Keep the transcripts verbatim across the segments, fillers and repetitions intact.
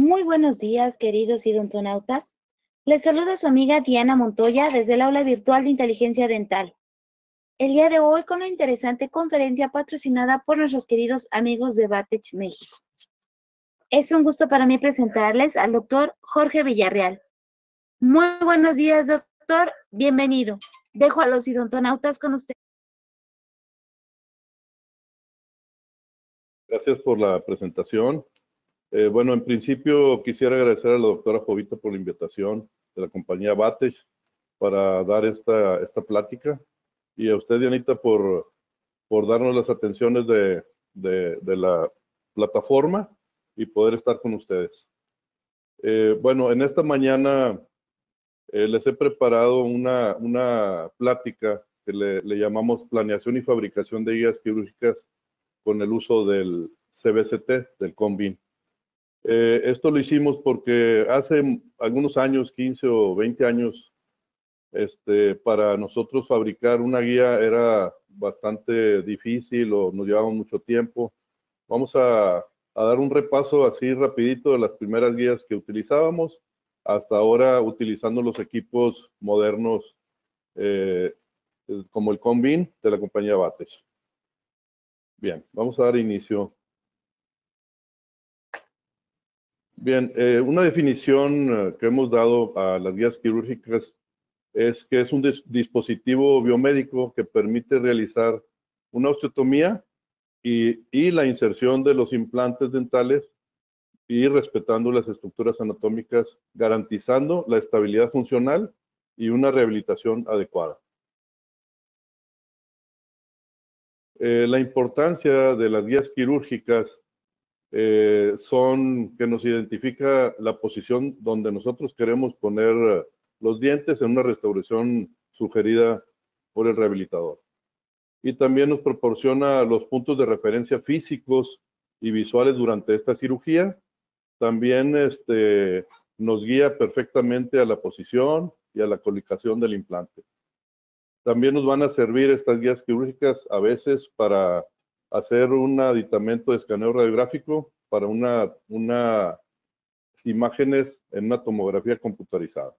Muy buenos días, queridos idontonautas. Les saluda su amiga Diana Montoya desde el aula virtual de inteligencia dental. El día de hoy con una interesante conferencia patrocinada por nuestros queridos amigos de Batech México. Es un gusto para mí presentarles al doctor Jorge Villarreal. Muy buenos días, doctor. Bienvenido. Dejo a los idontonautas con usted. Gracias por la presentación. Eh, bueno, en principio quisiera agradecer a la doctora Jovita por la invitación de la compañía Batech para dar esta, esta plática, y a usted, Dianita, por, por darnos las atenciones de, de, de la plataforma y poder estar con ustedes. Eh, bueno, en esta mañana eh, les he preparado una, una plática que le, le llamamos Planeación y Fabricación de Guías Quirúrgicas con el uso del C B C T, del CONVIN. Eh, esto lo hicimos porque hace algunos años, quince o veinte años, este, para nosotros fabricar una guía era bastante difícil o nos llevaba mucho tiempo. Vamos a, a dar un repaso así rapidito de las primeras guías que utilizábamos hasta ahora utilizando los equipos modernos eh, como el CONVIN de la compañía Batech. Bien, vamos a dar inicio. Bien, eh, una definición eh, que hemos dado a las guías quirúrgicas es que es un dispositivo biomédico que permite realizar una osteotomía y, y la inserción de los implantes dentales y respetando las estructuras anatómicas, garantizando la estabilidad funcional y una rehabilitación adecuada. Eh, la importancia de las guías quirúrgicas Eh, son que nos identifica la posición donde nosotros queremos poner los dientes en una restauración sugerida por el rehabilitador. Y también nos proporciona los puntos de referencia físicos y visuales durante esta cirugía. También este, nos guía perfectamente a la posición y a la colocación del implante. También nos van a servir estas guías quirúrgicas a veces para hacer un aditamento de escaneo radiográfico para una, una imágenes en una tomografía computarizada.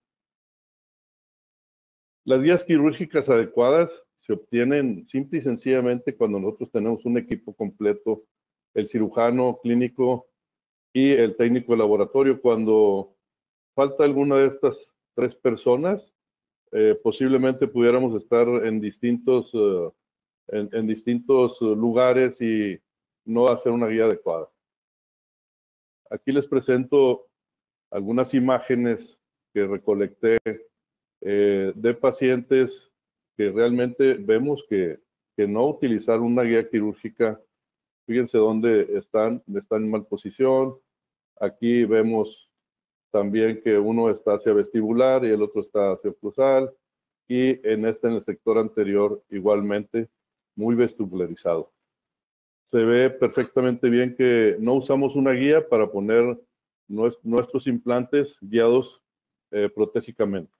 Las guías quirúrgicas adecuadas se obtienen simple y sencillamente cuando nosotros tenemos un equipo completo, el cirujano clínico y el técnico de laboratorio. Cuando falta alguna de estas tres personas, eh, posiblemente pudiéramos estar en distintos uh, En, en distintos lugares y no hacer una guía adecuada. Aquí les presento algunas imágenes que recolecté eh, de pacientes que realmente vemos que, que no utilizar una guía quirúrgica. Fíjense dónde están, están en mal posición. Aquí vemos también que uno está hacia vestibular y el otro está hacia oclusal. Y en este, en el sector anterior, igualmente, muy vestibularizado. Se ve perfectamente bien que no usamos una guía para poner nuestros implantes guiados eh, protésicamente.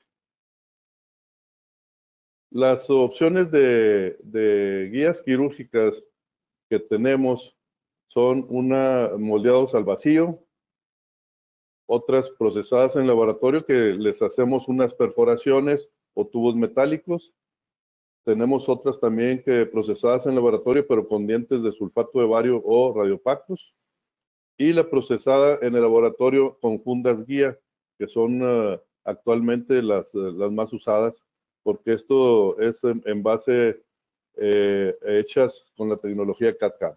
Las opciones de, de guías quirúrgicas que tenemos son una moldeados al vacío, otras procesadas en laboratorio que les hacemos unas perforaciones o tubos metálicos. Tenemos otras también que procesadas en laboratorio, pero con dientes de sulfato de bario o radiopactos. Y la procesada en el laboratorio con fundas guía, que son uh, actualmente las, uh, las más usadas, porque esto es en, en base eh, hechas con la tecnología C A D C A M.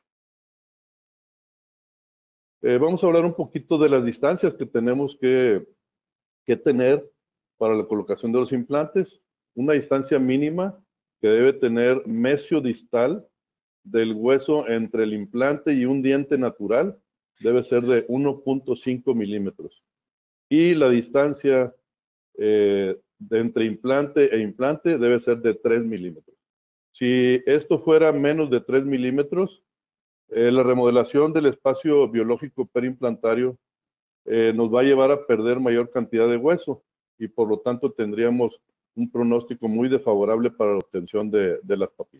Eh, vamos a hablar un poquito de las distancias que tenemos que, que tener para la colocación de los implantes. Una distancia mínima que debe tener mesio distal del hueso entre el implante y un diente natural debe ser de uno punto cinco milímetros. Y la distancia eh, de entre implante e implante debe ser de tres milímetros. Si esto fuera menos de tres milímetros, eh, la remodelación del espacio biológico perimplantario eh, nos va a llevar a perder mayor cantidad de hueso y por lo tanto tendríamos un pronóstico muy desfavorable para la obtención de, de las papilas.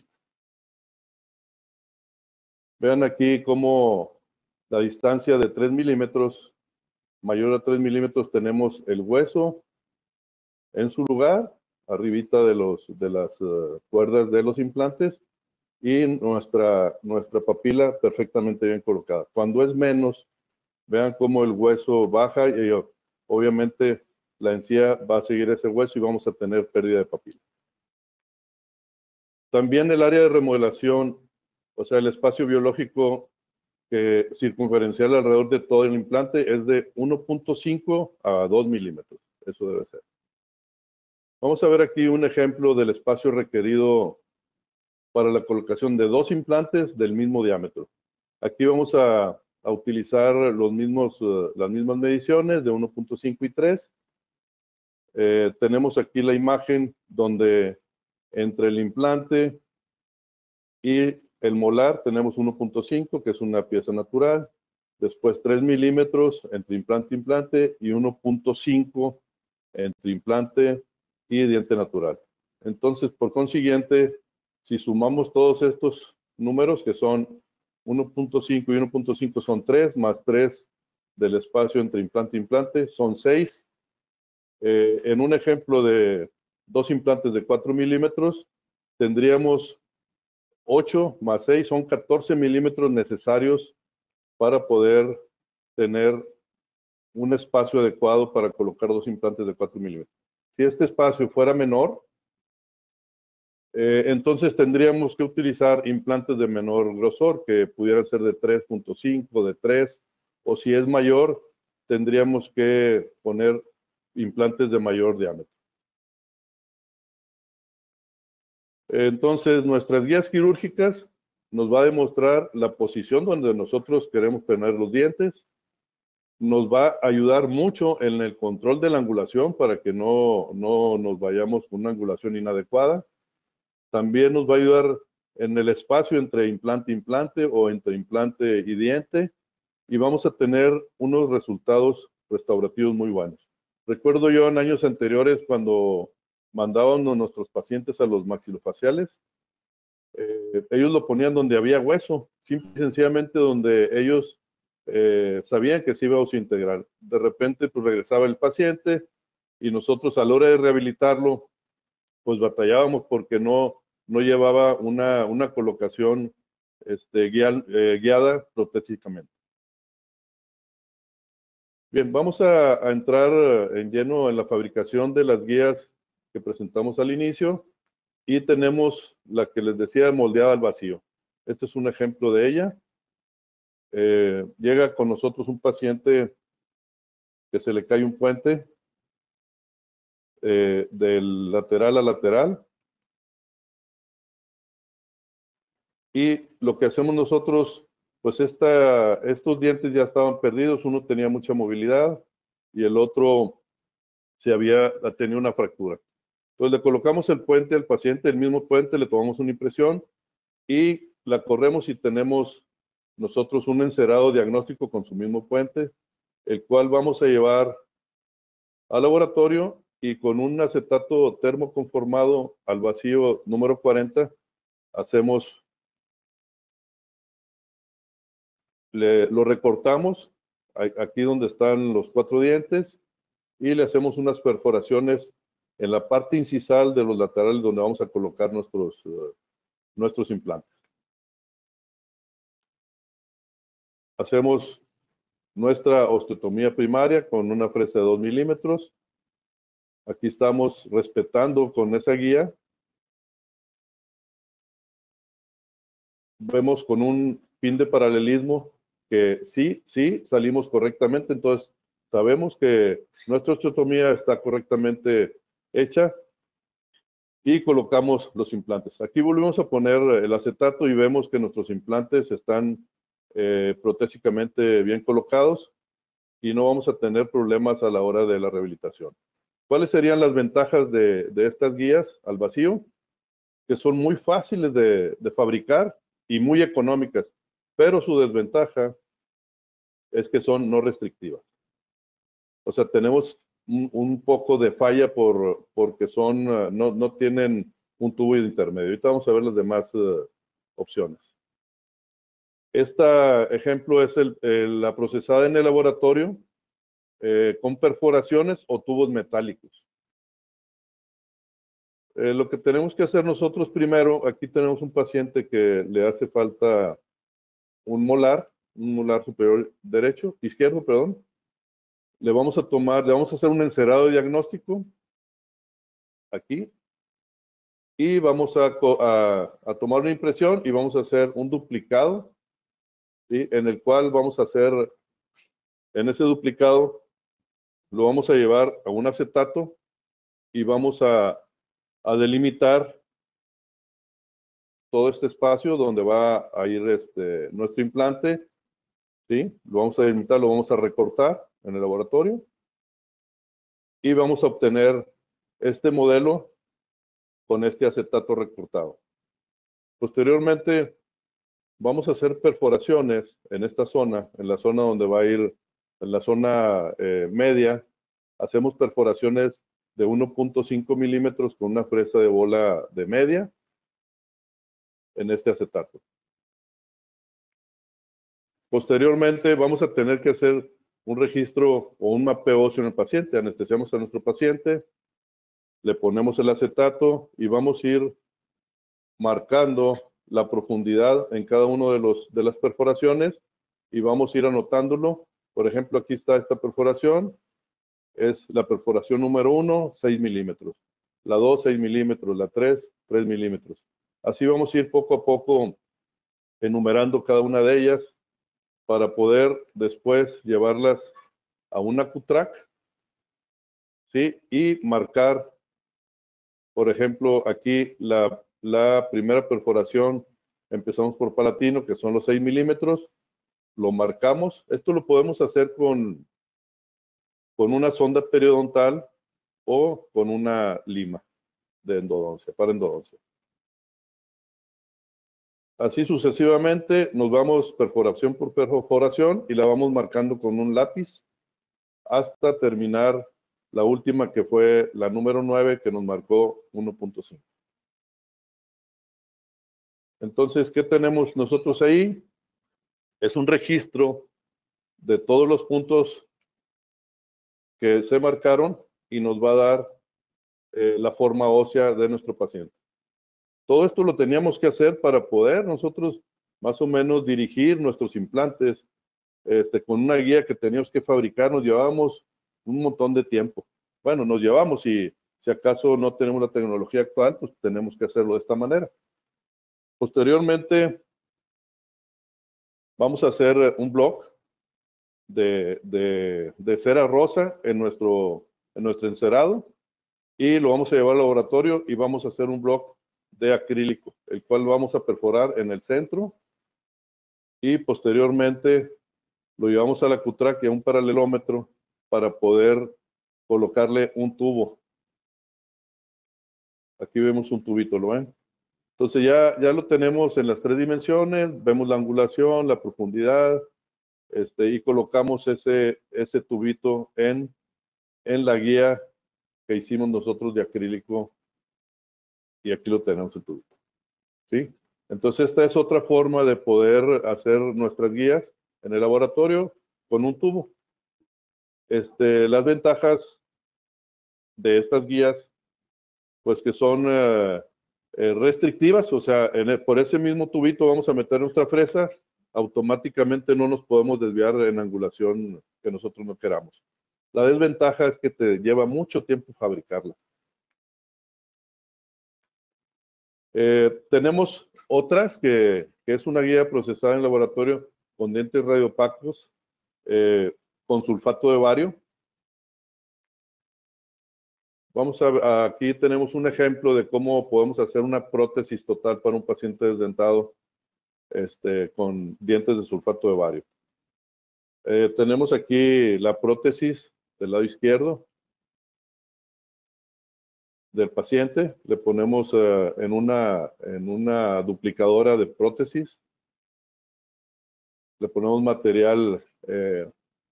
Vean aquí cómo la distancia de tres milímetros mayor a tres milímetros tenemos el hueso en su lugar, arribita de, los, de las uh, cuerdas de los implantes, y nuestra, nuestra papila perfectamente bien colocada. Cuando es menos, vean cómo el hueso baja y obviamente la encía va a seguir ese hueso y vamos a tener pérdida de papila. También el área de remodelación, o sea, el espacio biológico que circunferencial alrededor de todo el implante es de uno punto cinco a dos milímetros. Eso debe ser. Vamos a ver aquí un ejemplo del espacio requerido para la colocación de dos implantes del mismo diámetro. Aquí vamos a, a utilizar los mismos, uh, las mismas mediciones de uno punto cinco y tres. Eh, tenemos aquí la imagen donde entre el implante y el molar tenemos uno punto cinco, que es una pieza natural. Después tres milímetros entre implante e implante y uno punto cinco entre implante y diente natural. Entonces, por consiguiente, si sumamos todos estos números, que son uno punto cinco y uno punto cinco son tres, más tres del espacio entre implante e implante, son seis. Eh, en un ejemplo de dos implantes de cuatro milímetros, tendríamos ocho más seis, son catorce milímetros necesarios para poder tener un espacio adecuado para colocar dos implantes de cuatro milímetros. Si este espacio fuera menor, eh, entonces tendríamos que utilizar implantes de menor grosor, que pudieran ser de tres punto cinco, de tres, o si es mayor, tendríamos que poner implantes de mayor diámetro. Entonces, nuestras guías quirúrgicas nos va a demostrar la posición donde nosotros queremos tener los dientes. Nos va a ayudar mucho en el control de la angulación para que no, no nos vayamos con una angulación inadecuada. También nos va a ayudar en el espacio entre implante e implante o entre implante y diente. Y vamos a tener unos resultados restaurativos muy buenos. Recuerdo yo en años anteriores cuando mandábamos a nuestros pacientes a los maxilofaciales, eh, ellos lo ponían donde había hueso, simple y sencillamente donde ellos eh, sabían que se iba a osintegrar. De repente pues regresaba el paciente y nosotros a la hora de rehabilitarlo pues batallábamos porque no, no llevaba una, una colocación este, guial, eh, guiada protésicamente. Bien, vamos a, a entrar en lleno en la fabricación de las guías que presentamos al inicio y tenemos la que les decía moldeada al vacío. Este es un ejemplo de ella. Eh, llega con nosotros un paciente que se le cae un puente eh, del lateral a lateral y lo que hacemos nosotros, pues esta, estos dientes ya estaban perdidos, uno tenía mucha movilidad y el otro se había tenido una fractura. Entonces le colocamos el puente al paciente, el mismo puente, le tomamos una impresión y la corremos y tenemos nosotros un encerado diagnóstico con su mismo puente, el cual vamos a llevar al laboratorio y con un acetato termoconformado al vacío número cuarenta, hacemos, le, lo recortamos aquí donde están los cuatro dientes y le hacemos unas perforaciones en la parte incisal de los laterales donde vamos a colocar nuestros, uh, nuestros implantes. Hacemos nuestra osteotomía primaria con una fresa de dos milímetros. Aquí estamos respetando con esa guía. Vemos con un pin de paralelismo que sí, sí, salimos correctamente. Entonces, sabemos que nuestra osteotomía está correctamente hecha y colocamos los implantes. Aquí volvemos a poner el acetato y vemos que nuestros implantes están eh, protésicamente bien colocados y no vamos a tener problemas a la hora de la rehabilitación. ¿Cuáles serían las ventajas de, de estas guías al vacío? Que son muy fáciles de, de fabricar y muy económicas, pero su desventaja es que son no restrictivas. O sea, tenemos un, un poco de falla por, porque son, uh, no, no tienen un tubo intermedio. Ahorita vamos a ver las demás uh, opciones. Este ejemplo es el, el, la procesada en el laboratorio. eh, con perforaciones o tubos metálicos. Eh, lo que tenemos que hacer nosotros primero, aquí tenemos un paciente que le hace falta un molar, un molar superior derecho, izquierdo, perdón. Le vamos a tomar, le vamos a hacer un encerado diagnóstico aquí y vamos a, a, a tomar una impresión y vamos a hacer un duplicado, ¿sí? En el cual vamos a hacer, en ese duplicado, lo vamos a llevar a un acetato y vamos a, a delimitar todo este espacio donde va a ir este, nuestro implante, ¿sí? Lo vamos a delimitar, lo vamos a recortar en el laboratorio y vamos a obtener este modelo con este acetato recortado. Posteriormente, vamos a hacer perforaciones en esta zona, en la zona donde va a ir, en la zona eh, media, hacemos perforaciones de uno punto cinco milímetros con una fresa de bola de media en este acetato. Posteriormente vamos a tener que hacer un registro o un mapeo óseo en el paciente. Anestesiamos a nuestro paciente, le ponemos el acetato y vamos a ir marcando la profundidad en cada uno de, los, de las perforaciones y vamos a ir anotándolo. Por ejemplo, aquí está esta perforación. Es la perforación número uno, seis milímetros. La dos, seis milímetros. La tres, tres milímetros. Así vamos a ir poco a poco enumerando cada una de ellas para poder después llevarlas a una Q TRAC, ¿sí? Y marcar, por ejemplo, aquí la, la primera perforación, empezamos por palatino, que son los seis milímetros, lo marcamos. Esto lo podemos hacer con, con una sonda periodontal o con una lima de endodoncia, para endodoncia. Así sucesivamente nos vamos perforación por perforación y la vamos marcando con un lápiz hasta terminar la última, que fue la número nueve, que nos marcó uno punto cinco. Entonces, ¿qué tenemos nosotros ahí? Es un registro de todos los puntos que se marcaron y nos va a dar eh, la forma ósea de nuestro paciente. Todo esto lo teníamos que hacer para poder nosotros más o menos dirigir nuestros implantes este, con una guía que teníamos que fabricar. Nos llevábamos un montón de tiempo. Bueno, nos llevamos y si acaso no tenemos la tecnología actual, pues tenemos que hacerlo de esta manera. Posteriormente, vamos a hacer un block de, de, de cera rosa en nuestro, en nuestro encerado y lo vamos a llevar al laboratorio y vamos a hacer un block de acrílico, el cual vamos a perforar en el centro y posteriormente lo llevamos a la Q TRAC y a un paralelómetro para poder colocarle un tubo. Aquí vemos un tubito, ¿lo ven? Entonces ya, ya lo tenemos en las tres dimensiones, vemos la angulación, la profundidad, este, y colocamos ese, ese tubito en, en la guía que hicimos nosotros de acrílico y aquí lo tenemos el tubito, ¿sí? Entonces esta es otra forma de poder hacer nuestras guías en el laboratorio con un tubo. Este, las ventajas de estas guías, pues que son eh, eh, restrictivas, o sea, en el, por ese mismo tubito vamos a meter nuestra fresa, automáticamente no nos podemos desviar en angulación que nosotros no queramos. La desventaja es que te lleva mucho tiempo fabricarla. Eh, tenemos otras que, que es una guía procesada en laboratorio con dientes radiopacos eh, con sulfato de bario. Vamos a, aquí tenemos un ejemplo de cómo podemos hacer una prótesis total para un paciente desdentado este, con dientes de sulfato de bario. Eh, tenemos aquí la prótesis del lado izquierdo del paciente. Le ponemos uh, en, una, en una duplicadora de prótesis. Le ponemos material eh,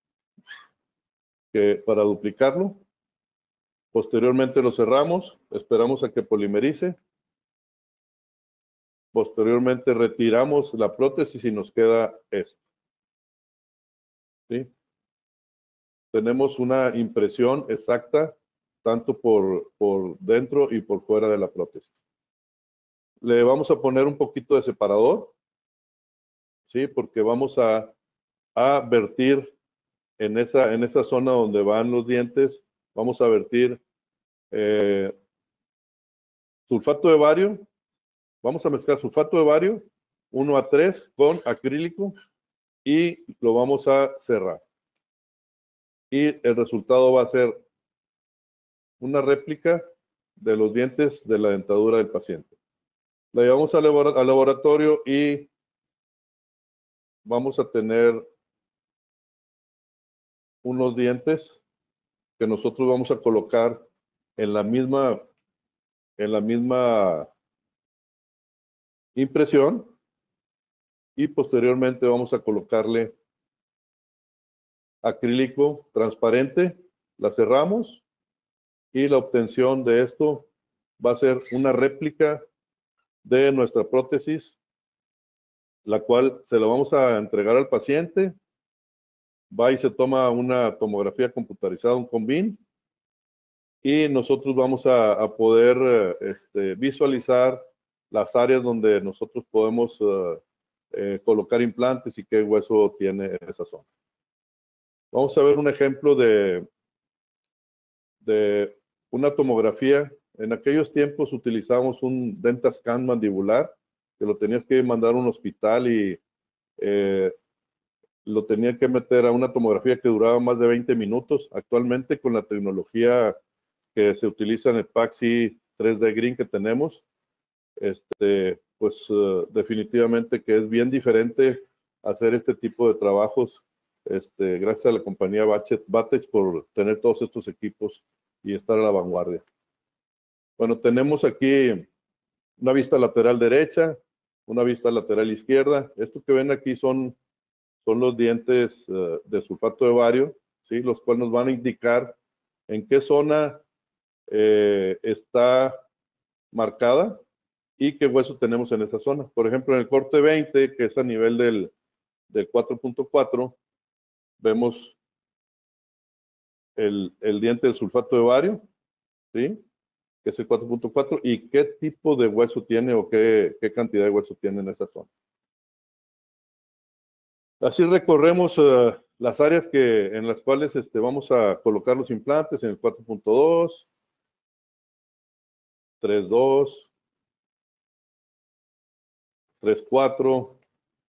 que, para duplicarlo. Posteriormente lo cerramos, esperamos a que polimerice. Posteriormente retiramos la prótesis y nos queda esto. ¿Sí? tenemos una impresión exacta tanto por, por dentro y por fuera de la prótesis. Le vamos a poner un poquito de separador, ¿sí? Porque vamos a, a vertir en esa, en esa zona donde van los dientes, vamos a vertir eh, sulfato de bario. Vamos a mezclar sulfato de bario uno a tres con acrílico y lo vamos a cerrar. Y el resultado va a ser una réplica de los dientes de la dentadura del paciente. La llevamos al laboratorio y vamos a tener unos dientes que nosotros vamos a colocar en la misma, en la misma impresión y posteriormente vamos a colocarle acrílico transparente, la cerramos y la obtención de esto va a ser una réplica de nuestra prótesis, la cual se la vamos a entregar al paciente, va y se toma una tomografía computarizada, un Combin, y nosotros vamos a, a poder este, visualizar las áreas donde nosotros podemos uh, eh, colocar implantes y qué hueso tiene esa zona. Vamos a ver un ejemplo de, de una tomografía. En aquellos tiempos utilizamos un Dentascan mandibular, que lo tenías que mandar a un hospital y eh, lo tenía que meter a una tomografía que duraba más de veinte minutos. Actualmente, con la tecnología que se utiliza en el Paxi tres D Green que tenemos, este, pues uh, definitivamente que es bien diferente hacer este tipo de trabajos. Este, gracias a la compañía Batex por tener todos estos equipos y estar a la vanguardia. Bueno, tenemos aquí una vista lateral derecha, una vista lateral izquierda. Esto que ven aquí son, son los dientes uh, de sulfato de bario, ¿sí? Los cuales nos van a indicar en qué zona eh, está marcada y qué hueso tenemos en esa zona. Por ejemplo, en el corte veinte, que es a nivel del, del cuatro punto cuatro, vemos el, el diente del sulfato de bario, ¿sí? Que es el cuatro punto cuatro, y qué tipo de hueso tiene o qué, qué cantidad de hueso tiene en esa zona. Así recorremos uh, las áreas que, en las cuales este, vamos a colocar los implantes en el cuatro punto dos, tres punto dos, tres punto cuatro,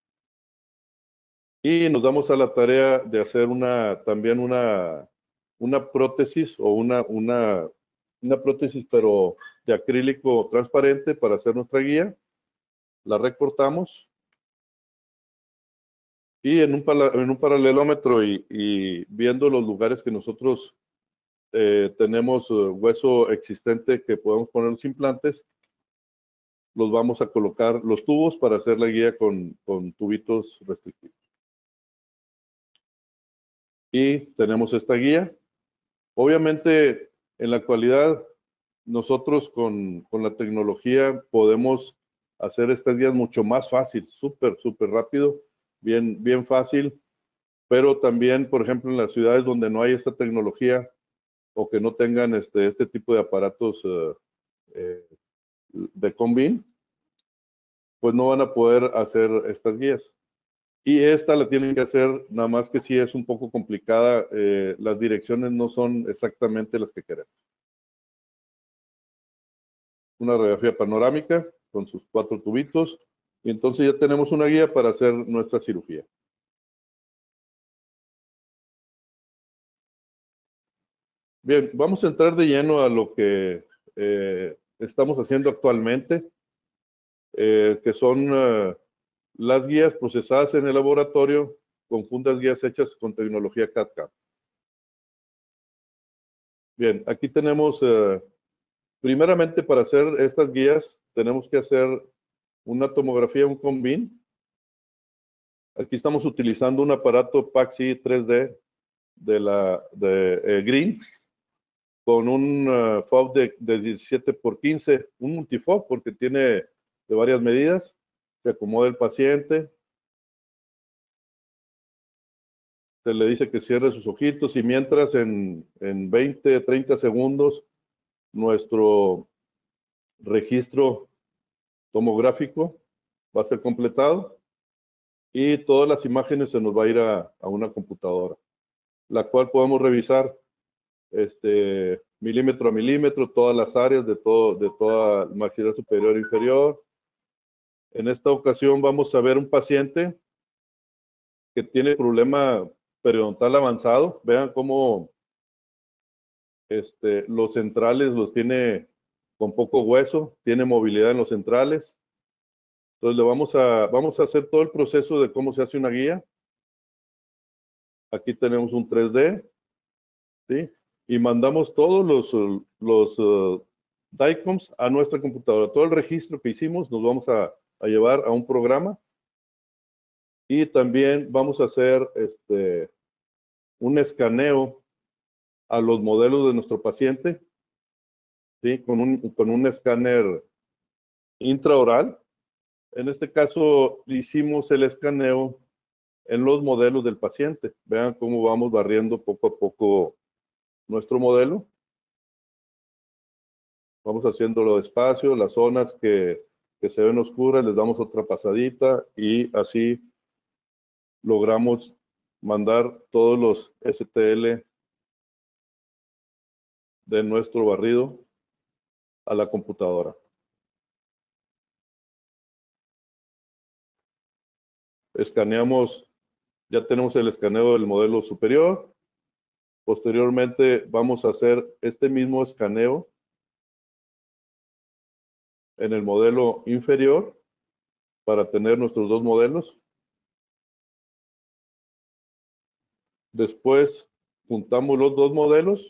y nos damos a la tarea de hacer una, también una, una prótesis o una, una, una prótesis pero de acrílico transparente para hacer nuestra guía. La recortamos y en un, en un paralelómetro y, y viendo los lugares que nosotros eh, tenemos uh, hueso existente que podemos poner los implantes, los vamos a colocar los tubos para hacer la guía con, con tubitos restrictivos. Y tenemos esta guía. Obviamente, en la actualidad, nosotros con, con la tecnología podemos hacer estas guías mucho más fácil, súper, súper rápido, bien, bien fácil, pero también, por ejemplo, en las ciudades donde no hay esta tecnología o que no tengan este, este tipo de aparatos uh, eh, de Combin, pues no van a poder hacer estas guías. Y esta la tienen que hacer, nada más que sí es un poco complicada, eh, las direcciones no son exactamente las que queremos. Una radiografía panorámica con sus cuatro tubitos, y entonces ya tenemos una guía para hacer nuestra cirugía. Bien, vamos a entrar de lleno a lo que eh, estamos haciendo actualmente, eh, que son uh, las guías procesadas en el laboratorio con fundas guías hechas con tecnología C A D C A M. Bien, aquí tenemos, uh, primeramente para hacer estas guías, tenemos que hacer una tomografía, un Combin. Aquí estamos utilizando un aparato Paxi tres D de la de eh, Green con un uh, F O B de, de diecisiete por quince, un multifoc porque tiene de varias medidas. Se acomoda el paciente, se le dice que cierre sus ojitos y mientras en, en veinte, treinta segundos nuestro registro tomográfico va a ser completado y todas las imágenes se nos va a ir a, a una computadora, la cual podemos revisar este, milímetro a milímetro, todas las áreas de, todo, de toda el maxilar superior e inferior. En esta ocasión vamos a ver un paciente que tiene problema periodontal avanzado. Vean cómo este, los centrales los tiene con poco hueso, tiene movilidad en los centrales. Entonces le vamos a, vamos a hacer todo el proceso de cómo se hace una guía. Aquí tenemos un tres D, ¿sí? Y mandamos todos los, los uh, DICOMs a nuestra computadora. Todo el registro que hicimos nos vamos a, a llevar a un programa. Y también vamos a hacer este, un escaneo a los modelos de nuestro paciente, ¿sí? Con un, con un escáner intraoral. En este caso hicimos el escaneo en los modelos del paciente. Vean cómo vamos barriendo poco a poco nuestro modelo. Vamos haciéndolo despacio, las zonas que, que se ven oscuras les damos otra pasadita y así logramos mandar todos los S T L de nuestro barrido a la computadora. Escaneamos, ya tenemos el escaneo del modelo superior. Posteriormente vamos a hacer este mismo escaneo en el modelo inferior para tener nuestros dos modelos. Después juntamos los dos modelos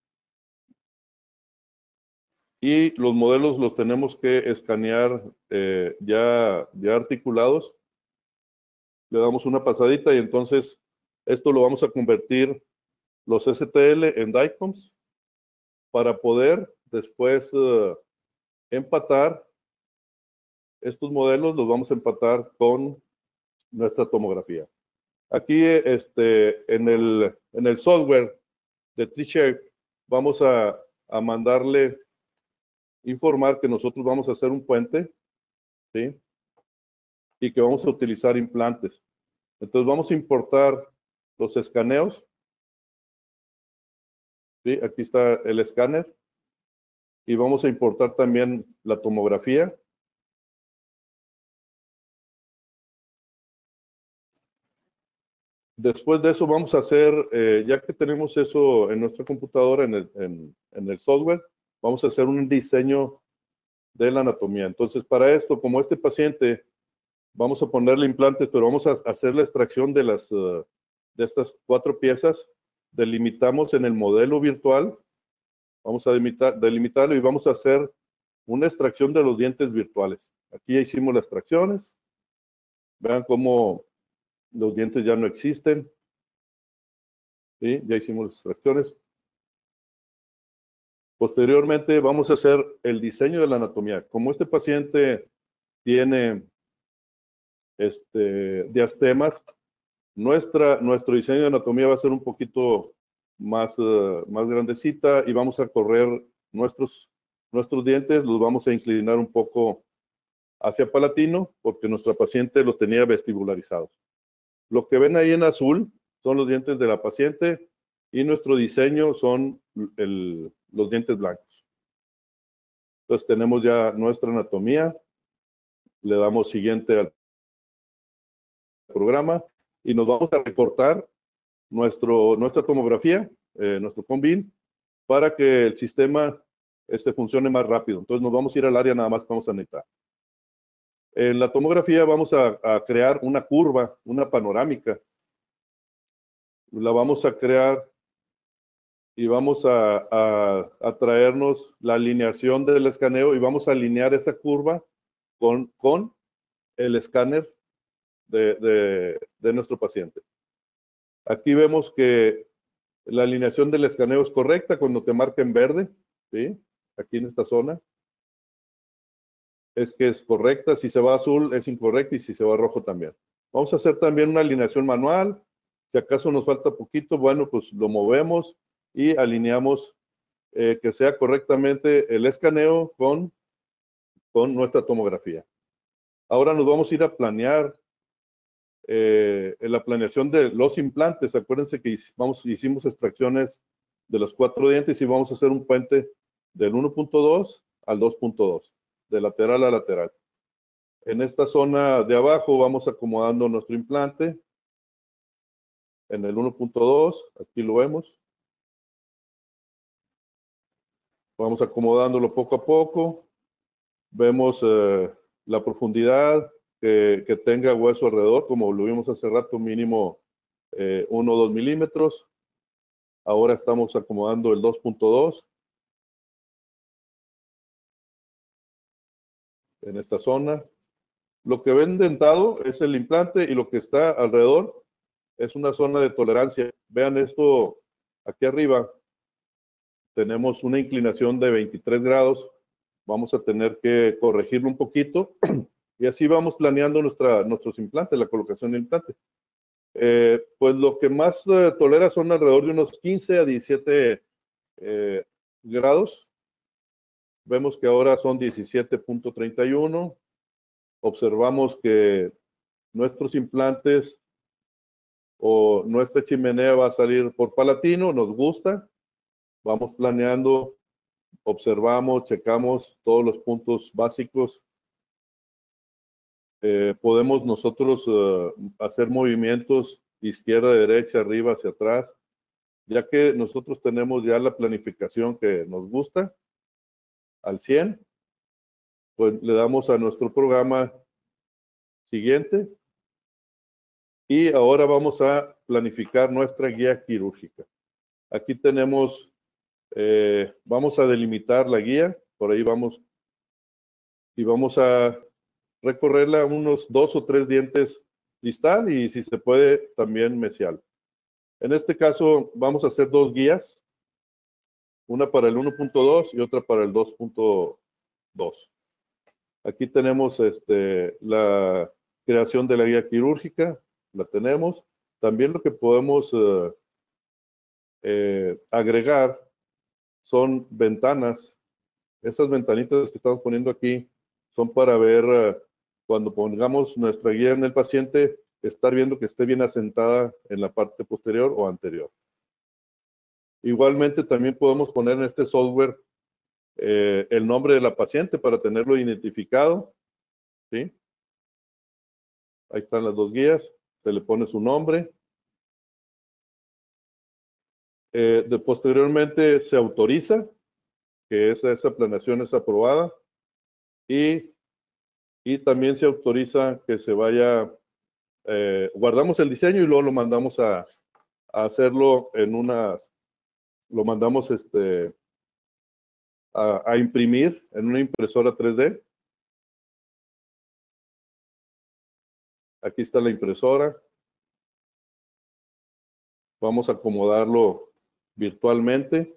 y los modelos los tenemos que escanear eh, ya, ya articulados. Le damos una pasadita y entonces esto lo vamos a convertir los S T L en DICOMs para poder después uh, empatar estos modelos, los vamos a empatar con nuestra tomografía. Aquí este, en, el, en el software de T-Shape vamos a, a mandarle informar que nosotros vamos a hacer un puente, ¿sí? Y que vamos a utilizar implantes. Entonces vamos a importar los escaneos. ¿Sí? Aquí está el escáner. Y vamos a importar también la tomografía. Después de eso vamos a hacer, eh, ya que tenemos eso en nuestra computadora, en el, en, en el software, vamos a hacer un diseño de la anatomía. Entonces, para esto, como este paciente, vamos a ponerle implantes, pero vamos a hacer la extracción de, las, uh, de estas cuatro piezas. Delimitamos en el modelo virtual. Vamos a delimitar, delimitarlo y vamos a hacer una extracción de los dientes virtuales. Aquí ya hicimos las extracciones. Vean cómo los dientes ya no existen. ¿Sí? Ya hicimos las extracciones. Posteriormente vamos a hacer el diseño de la anatomía. Como este paciente tiene este, diastemas, nuestra, nuestro diseño de anatomía va a ser un poquito más, uh, más grandecita y vamos a correr nuestros, nuestros dientes, los vamos a inclinar un poco hacia palatino porque nuestra paciente los tenía vestibularizados. Lo que ven ahí en azul son los dientes de la paciente y nuestro diseño son el, los dientes blancos. Entonces tenemos ya nuestra anatomía, le damos siguiente al programa y nos vamos a recortar nuestro, nuestra tomografía, eh, nuestro CONBIN, para que el sistema este, funcione más rápido. Entonces nos vamos a ir al área nada más que vamos a necesitar. En la tomografía vamos a, a crear una curva, una panorámica. La vamos a crear y vamos a, a, a traernos la alineación del escaneo y vamos a alinear esa curva con, con el escáner de, de, de nuestro paciente. Aquí vemos que la alineación del escaneo es correcta cuando te marca en verde, ¿sí? Aquí en esta zona. Es que es correcta, si se va azul es incorrecta y si se va rojo también. Vamos a hacer también una alineación manual Si acaso nos falta poquito, bueno, pues lo movemos y alineamos eh, que sea correctamente el escaneo con, con nuestra tomografía. Ahora nos vamos a ir a planear eh, en la planeación de los implantes. Acuérdense que vamos, hicimos extracciones de los cuatro dientes y vamos a hacer un puente del uno punto dos al dos punto dos, de lateral a lateral. En esta zona de abajo vamos acomodando nuestro implante. En el uno punto dos, aquí lo vemos. Vamos acomodándolo poco a poco. Vemos eh, la profundidad que, que tenga hueso alrededor, como lo vimos hace rato, mínimo eh, uno o dos milímetros. Ahora estamos acomodando el dos punto dos. En esta zona. Lo que ven dentado es el implante y lo que está alrededor es una zona de tolerancia. Vean esto aquí arriba. Tenemos una inclinación de veintitrés grados. Vamos a tener que corregirlo un poquito y así vamos planeando nuestra, nuestros implantes, la colocación de implantes. Eh, pues lo que más eh, tolera son alrededor de unos quince a diecisiete eh, grados. Vemos que ahora son diecisiete punto treinta y uno. Observamos que nuestros implantes o nuestra chimenea va a salir por palatino, nos gusta, vamos planeando, observamos, checamos todos los puntos básicos. Eh, podemos nosotros uh, hacer movimientos izquierda, derecha, arriba, hacia atrás, ya que nosotros tenemos ya la planificación que nos gusta al cien, pues le damos a nuestro programa siguiente. Y ahora vamos a planificar nuestra guía quirúrgica. Aquí tenemos, eh, vamos a delimitar la guía, por ahí vamos, y vamos a recorrerla unos dos o tres dientes distal y si se puede también mesial. En este caso vamos a hacer dos guías, una para el uno punto dos y otra para el dos punto dos. Aquí tenemos este, la creación de la guía quirúrgica, la tenemos. También lo que podemos eh, eh, agregar son ventanas. Esas ventanitas que estamos poniendo aquí son para ver eh, cuando pongamos nuestra guía en el paciente, estar viendo que esté bien asentada en la parte posterior o anterior. Igualmente también podemos poner en este software eh, el nombre de la paciente para tenerlo identificado. ¿Sí? Ahí están las dos guías. Se le pone su nombre. Eh, de, posteriormente se autoriza que esa, esa planeación es aprobada y, y también se autoriza que se vaya, eh, guardamos el diseño y luego lo mandamos a, a hacerlo en una, lo mandamos este, a, a imprimir en una impresora tres D. Aquí está la impresora. Vamos a acomodarlo virtualmente.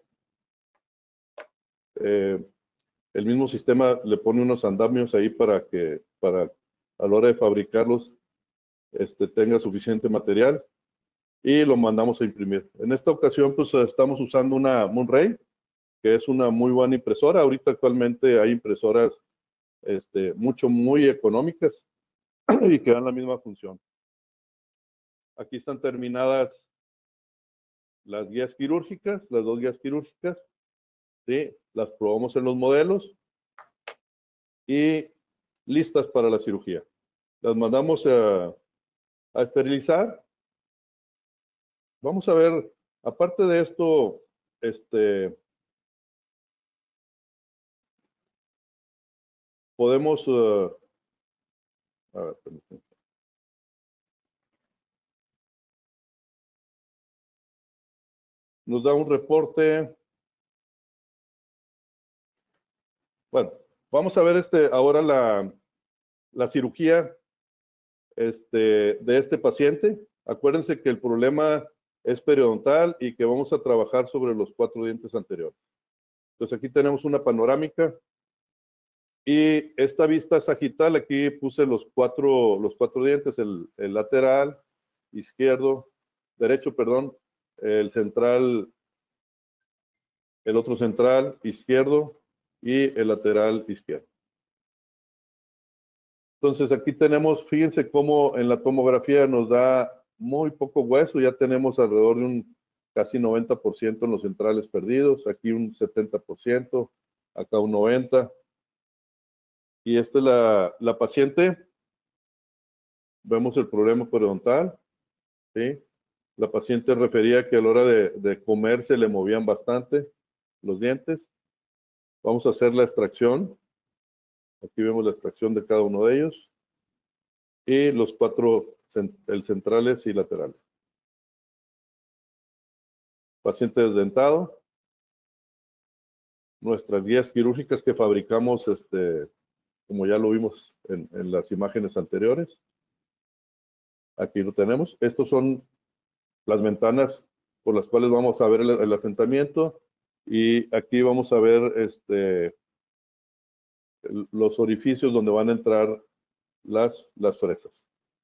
Eh, el mismo sistema le pone unos andamios ahí para que para a la hora de fabricarlos este, tenga suficiente material y lo mandamos a imprimir. En esta ocasión pues estamos usando una Moonray, que es una muy buena impresora. Ahorita actualmente hay impresoras este, mucho, muy económicas y que dan la misma función. Aquí están terminadas las guías quirúrgicas, las dos guías quirúrgicas. ¿Sí? Las probamos en los modelos y listas para la cirugía. Las mandamos a, a esterilizar. Vamos a ver, aparte de esto, este, podemos, uh, a ver, permítanme. Nos da un reporte. Bueno, vamos a ver este, ahora la, la cirugía este, de este paciente. Acuérdense que el problema es periodontal y que vamos a trabajar sobre los cuatro dientes anteriores. Entonces aquí tenemos una panorámica y esta vista sagital, aquí puse los cuatro, los cuatro dientes, el, el lateral, izquierdo, derecho, perdón, el central, el otro central izquierdo y el lateral izquierdo. Entonces aquí tenemos, fíjense cómo en la tomografía nos da muy poco hueso, ya tenemos alrededor de un casi noventa por ciento en los centrales perdidos, aquí un setenta por ciento, acá un noventa por ciento. Y esta es la, la paciente, vemos el problema periodontal, ¿sí? La paciente refería que a la hora de, de comer se le movían bastante los dientes. Vamos a hacer la extracción. Aquí vemos la extracción de cada uno de ellos. Y los cuatro, el centrales y laterales. Paciente desdentado. Nuestras guías quirúrgicas que fabricamos, este, como ya lo vimos en, en las imágenes anteriores. Aquí lo tenemos. Estos son las ventanas por las cuales vamos a ver el, el asentamiento. Y aquí vamos a ver este, el, los orificios donde van a entrar las, las fresas.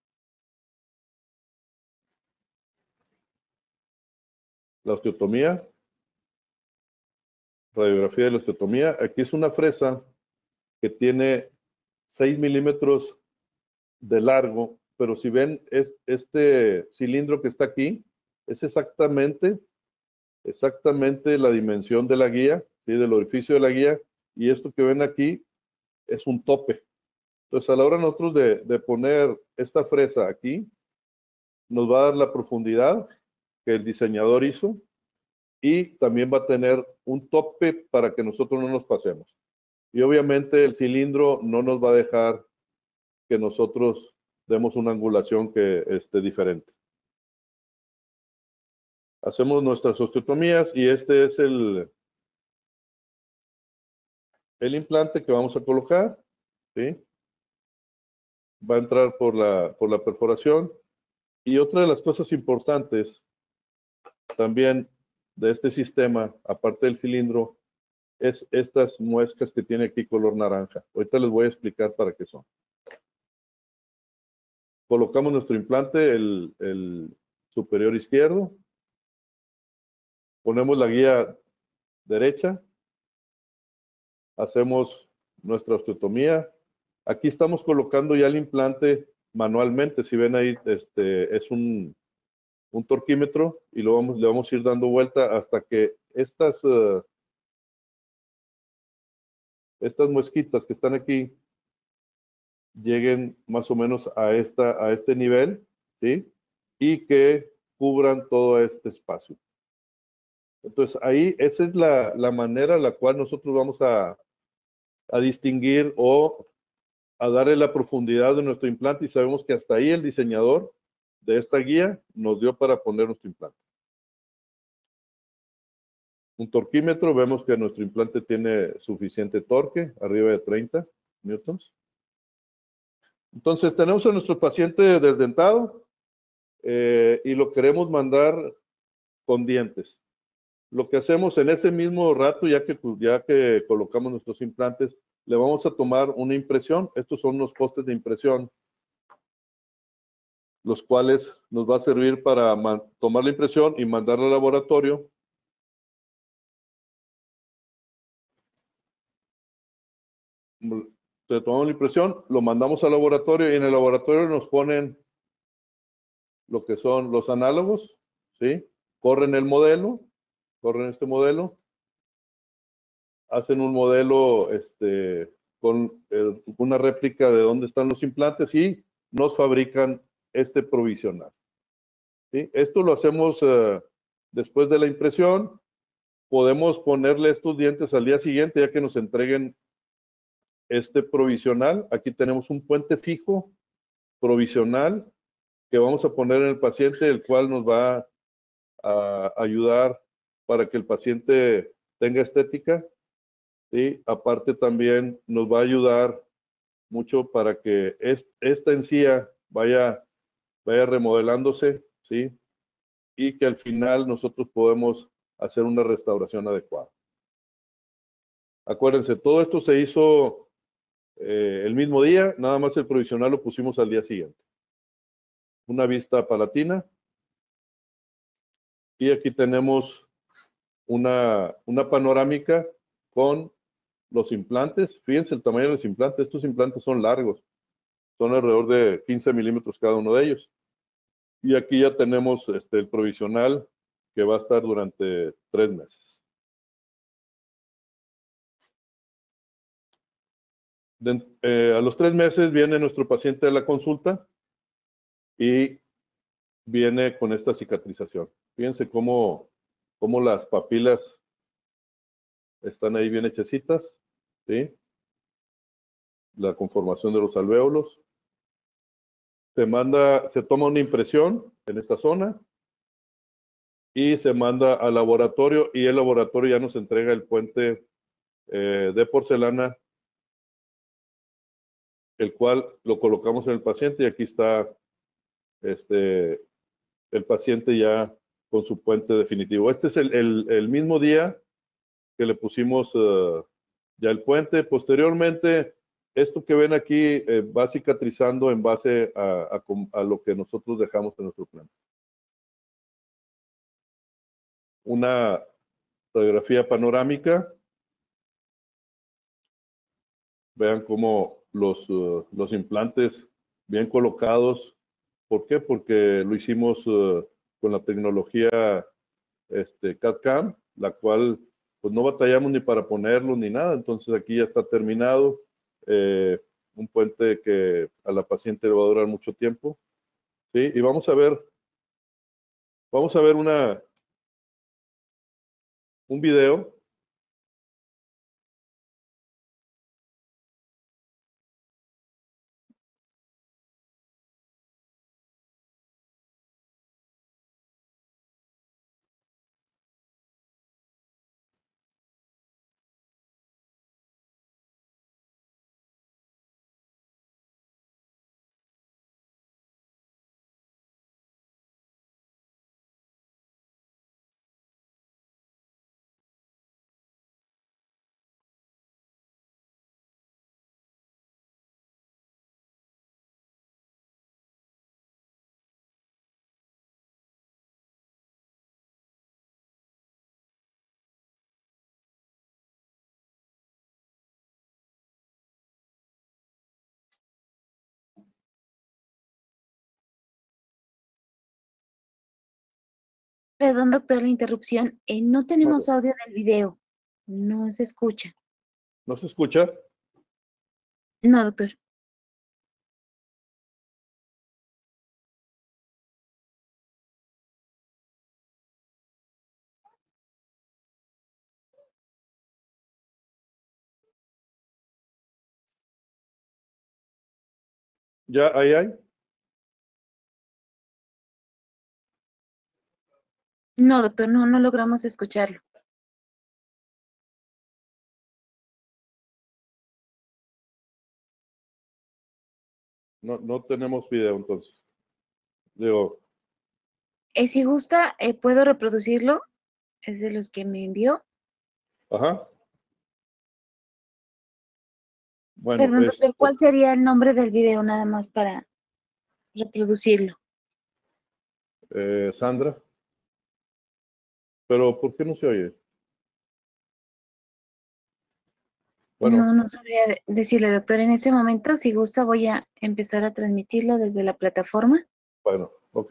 La osteotomía. Radiografía de la osteotomía. Aquí es una fresa que tiene seis milímetros de largo, pero si ven es, este cilindro que está aquí, es exactamente, exactamente la dimensión de la guía, ¿sí? Del orificio de la guía, y esto que ven aquí es un tope. Entonces a la hora nosotros de, de poner esta fresa aquí, nos va a dar la profundidad que el diseñador hizo, y también va a tener un tope para que nosotros no nos pasemos. Y obviamente el cilindro no nos va a dejar que nosotros demos una angulación que esté diferente. Hacemos nuestras osteotomías y este es el, el implante que vamos a colocar, ¿sí? Va a entrar por la, por la perforación. Y otra de las cosas importantes también de este sistema, aparte del cilindro, es estas muescas que tiene aquí color naranja. Ahorita les voy a explicar para qué son. Colocamos nuestro implante, el, el superior izquierdo. Ponemos la guía derecha. Hacemos nuestra osteotomía. Aquí estamos colocando ya el implante manualmente. Si ven ahí, este, es un, un torquímetro y lo vamos, le vamos a ir dando vuelta hasta que estas, uh, estas muesquitas que están aquí lleguen más o menos a, esta, a este nivel, ¿sí? Y que cubran todo este espacio. Entonces ahí esa es la, la manera en la cual nosotros vamos a, a distinguir o a darle la profundidad de nuestro implante, y sabemos que hasta ahí el diseñador de esta guía nos dio para poner nuestro implante. Un torquímetro, vemos que nuestro implante tiene suficiente torque, arriba de treinta newtons. Entonces tenemos a nuestro paciente desdentado eh, y lo queremos mandar con dientes. Lo que hacemos en ese mismo rato, ya que, ya que colocamos nuestros implantes, le vamos a tomar una impresión. Estos son los postes de impresión, los cuales nos va a servir para tomar la impresión y mandarla al laboratorio. Le tomamos la impresión, lo mandamos al laboratorio y en el laboratorio nos ponen lo que son los análogos, ¿sí? Corren el modelo, corren este modelo, hacen un modelo este, con eh, una réplica de dónde están los implantes y nos fabrican este provisional. ¿Sí? Esto lo hacemos uh, después de la impresión. Podemos ponerle estos dientes al día siguiente ya que nos entreguen este provisional. Aquí tenemos un puente fijo provisional que vamos a poner en el paciente, el cual nos va a ayudar para que el paciente tenga estética. ¿Sí? Aparte también nos va a ayudar mucho para que es, esta encía vaya, vaya remodelándose, ¿sí? Y que al final nosotros podemos hacer una restauración adecuada. Acuérdense, todo esto se hizo eh, el mismo día, nada más el provisional lo pusimos al día siguiente. Una vista palatina. Y aquí tenemos una, una panorámica con los implantes. Fíjense el tamaño de los implantes. Estos implantes son largos. Son alrededor de quince milímetros cada uno de ellos. Y aquí ya tenemos este, el provisional que va a estar durante tres meses. De, eh, a los tres meses viene nuestro paciente a la consulta y viene con esta cicatrización. Fíjense cómo, cómo las papilas están ahí bien hechecitas, ¿sí? La conformación de los alvéolos. Se manda, se toma una impresión en esta zona y se manda al laboratorio y el laboratorio ya nos entrega el puente eh, de porcelana, el cual lo colocamos en el paciente y aquí está este, el paciente ya con su puente definitivo. Este es el, el, el mismo día que le pusimos uh, ya el puente. Posteriormente, esto que ven aquí eh, va cicatrizando en base a, a, a lo que nosotros dejamos en nuestro plan. Una radiografía panorámica. Vean cómo los, uh, los implantes bien colocados. ¿Por qué? Porque lo hicimos uh, con la tecnología este, C A D C A M, la cual pues no batallamos ni para ponerlo ni nada. Entonces aquí ya está terminado. Eh, un puente que a la paciente le va a durar mucho tiempo. ¿Sí? Y vamos a ver, vamos a ver una, un video. Perdón, doctor, la interrupción. Eh, no tenemos audio del video. No se escucha. ¿No se escucha? No, doctor. ¿Ya ahí hay? No, doctor, no, no logramos escucharlo. No, no tenemos video entonces. Digo. Eh, si gusta, eh, puedo reproducirlo. Es de los que me envió. Ajá. Bueno, Perdón, es, doctor, ¿cuál sería el nombre del video nada más para reproducirlo? eh, Sandra. Pero, ¿por qué no se oye? Bueno. No, no sabría de- decirle, doctor. En ese momento, si gusta, voy a empezar a transmitirlo desde la plataforma. Bueno, ok.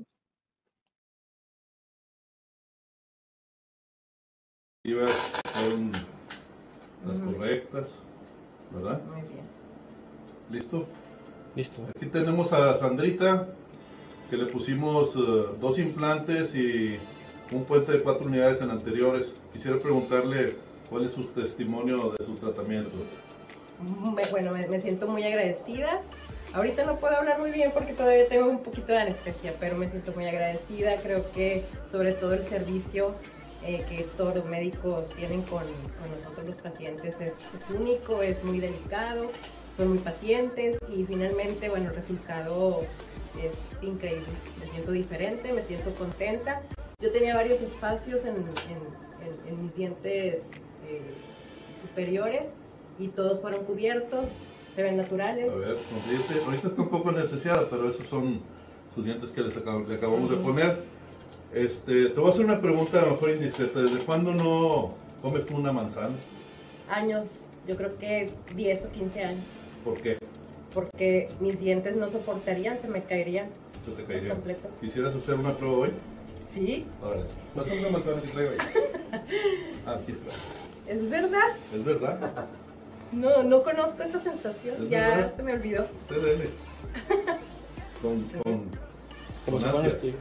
Iba son las correctas, ¿verdad? Muy bien. ¿Listo? Listo. Aquí tenemos a Sandrita, que le pusimos uh, dos implantes y un puente de cuatro unidades en anteriores. Quisiera preguntarle cuál es su testimonio de su tratamiento. Bueno, me, me siento muy agradecida. Ahorita no puedo hablar muy bien porque todavía tengo un poquito de anestesia, pero me siento muy agradecida. Creo que sobre todo el servicio eh, que todos los médicos tienen con, con nosotros los pacientes es, es único, es muy delicado, son muy pacientes y finalmente, bueno, el resultado es increíble. Me siento diferente, me siento contenta. Yo tenía varios espacios en, en, en, en mis dientes eh, superiores y todos fueron cubiertos, se ven naturales. A ver, sonríete. Ahorita está un poco anestesiada, pero esos son sus dientes que les acab le acabamos uh-huh. de poner. Este, te voy a hacer una pregunta a lo mejor indiscreta. ¿Desde cuándo no comes tú una manzana? Años, yo creo que diez o quince años. ¿Por qué? Porque mis dientes no soportarían, se me caerían. Se te caería. Completo. ¿Quisieras hacer una prueba hoy? Sí. Órale. Pásame una manzana que traigo ahí. Aquí está. ¿Es verdad? ¿Es verdad? No, no conozco esa sensación, ¿Es ya verdad? se me olvidó. Usted dele. Con, con, Como con si fuera ansia. este.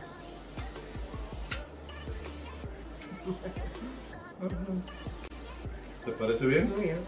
¿Te parece bien? Muy bien.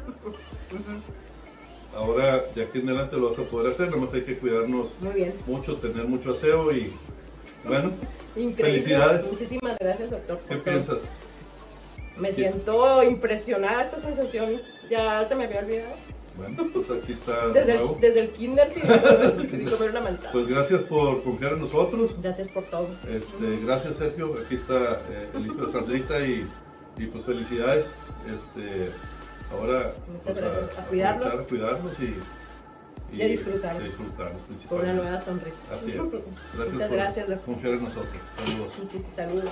Ahora, de aquí en adelante lo vas a poder hacer, nada más hay que cuidarnos Muy bien. mucho, tener mucho aseo y, bueno, Increíble. felicidades. Muchísimas gracias, doctor. ¿Qué por todo. piensas? Me siento impresionada, esta sensación ya se me había olvidado. Bueno, pues aquí está de Desde nuevo. el, desde el kinder sí decidí comer una manzana. Pues gracias por confiar en nosotros. Gracias por todo. Este, gracias Sergio, aquí está eh, el hijo de Sandrita y, y pues felicidades. Este, ahora Muchas pues, gracias. A cuidarnos. aprovechar, a cuidarnos y, Y a disfrutar. y a disfrutarnos Con una principalmente. nueva sonrisa. Así es. Gracias Muchas por gracias, doctor. confiar en nosotros. Saludos. Saludos.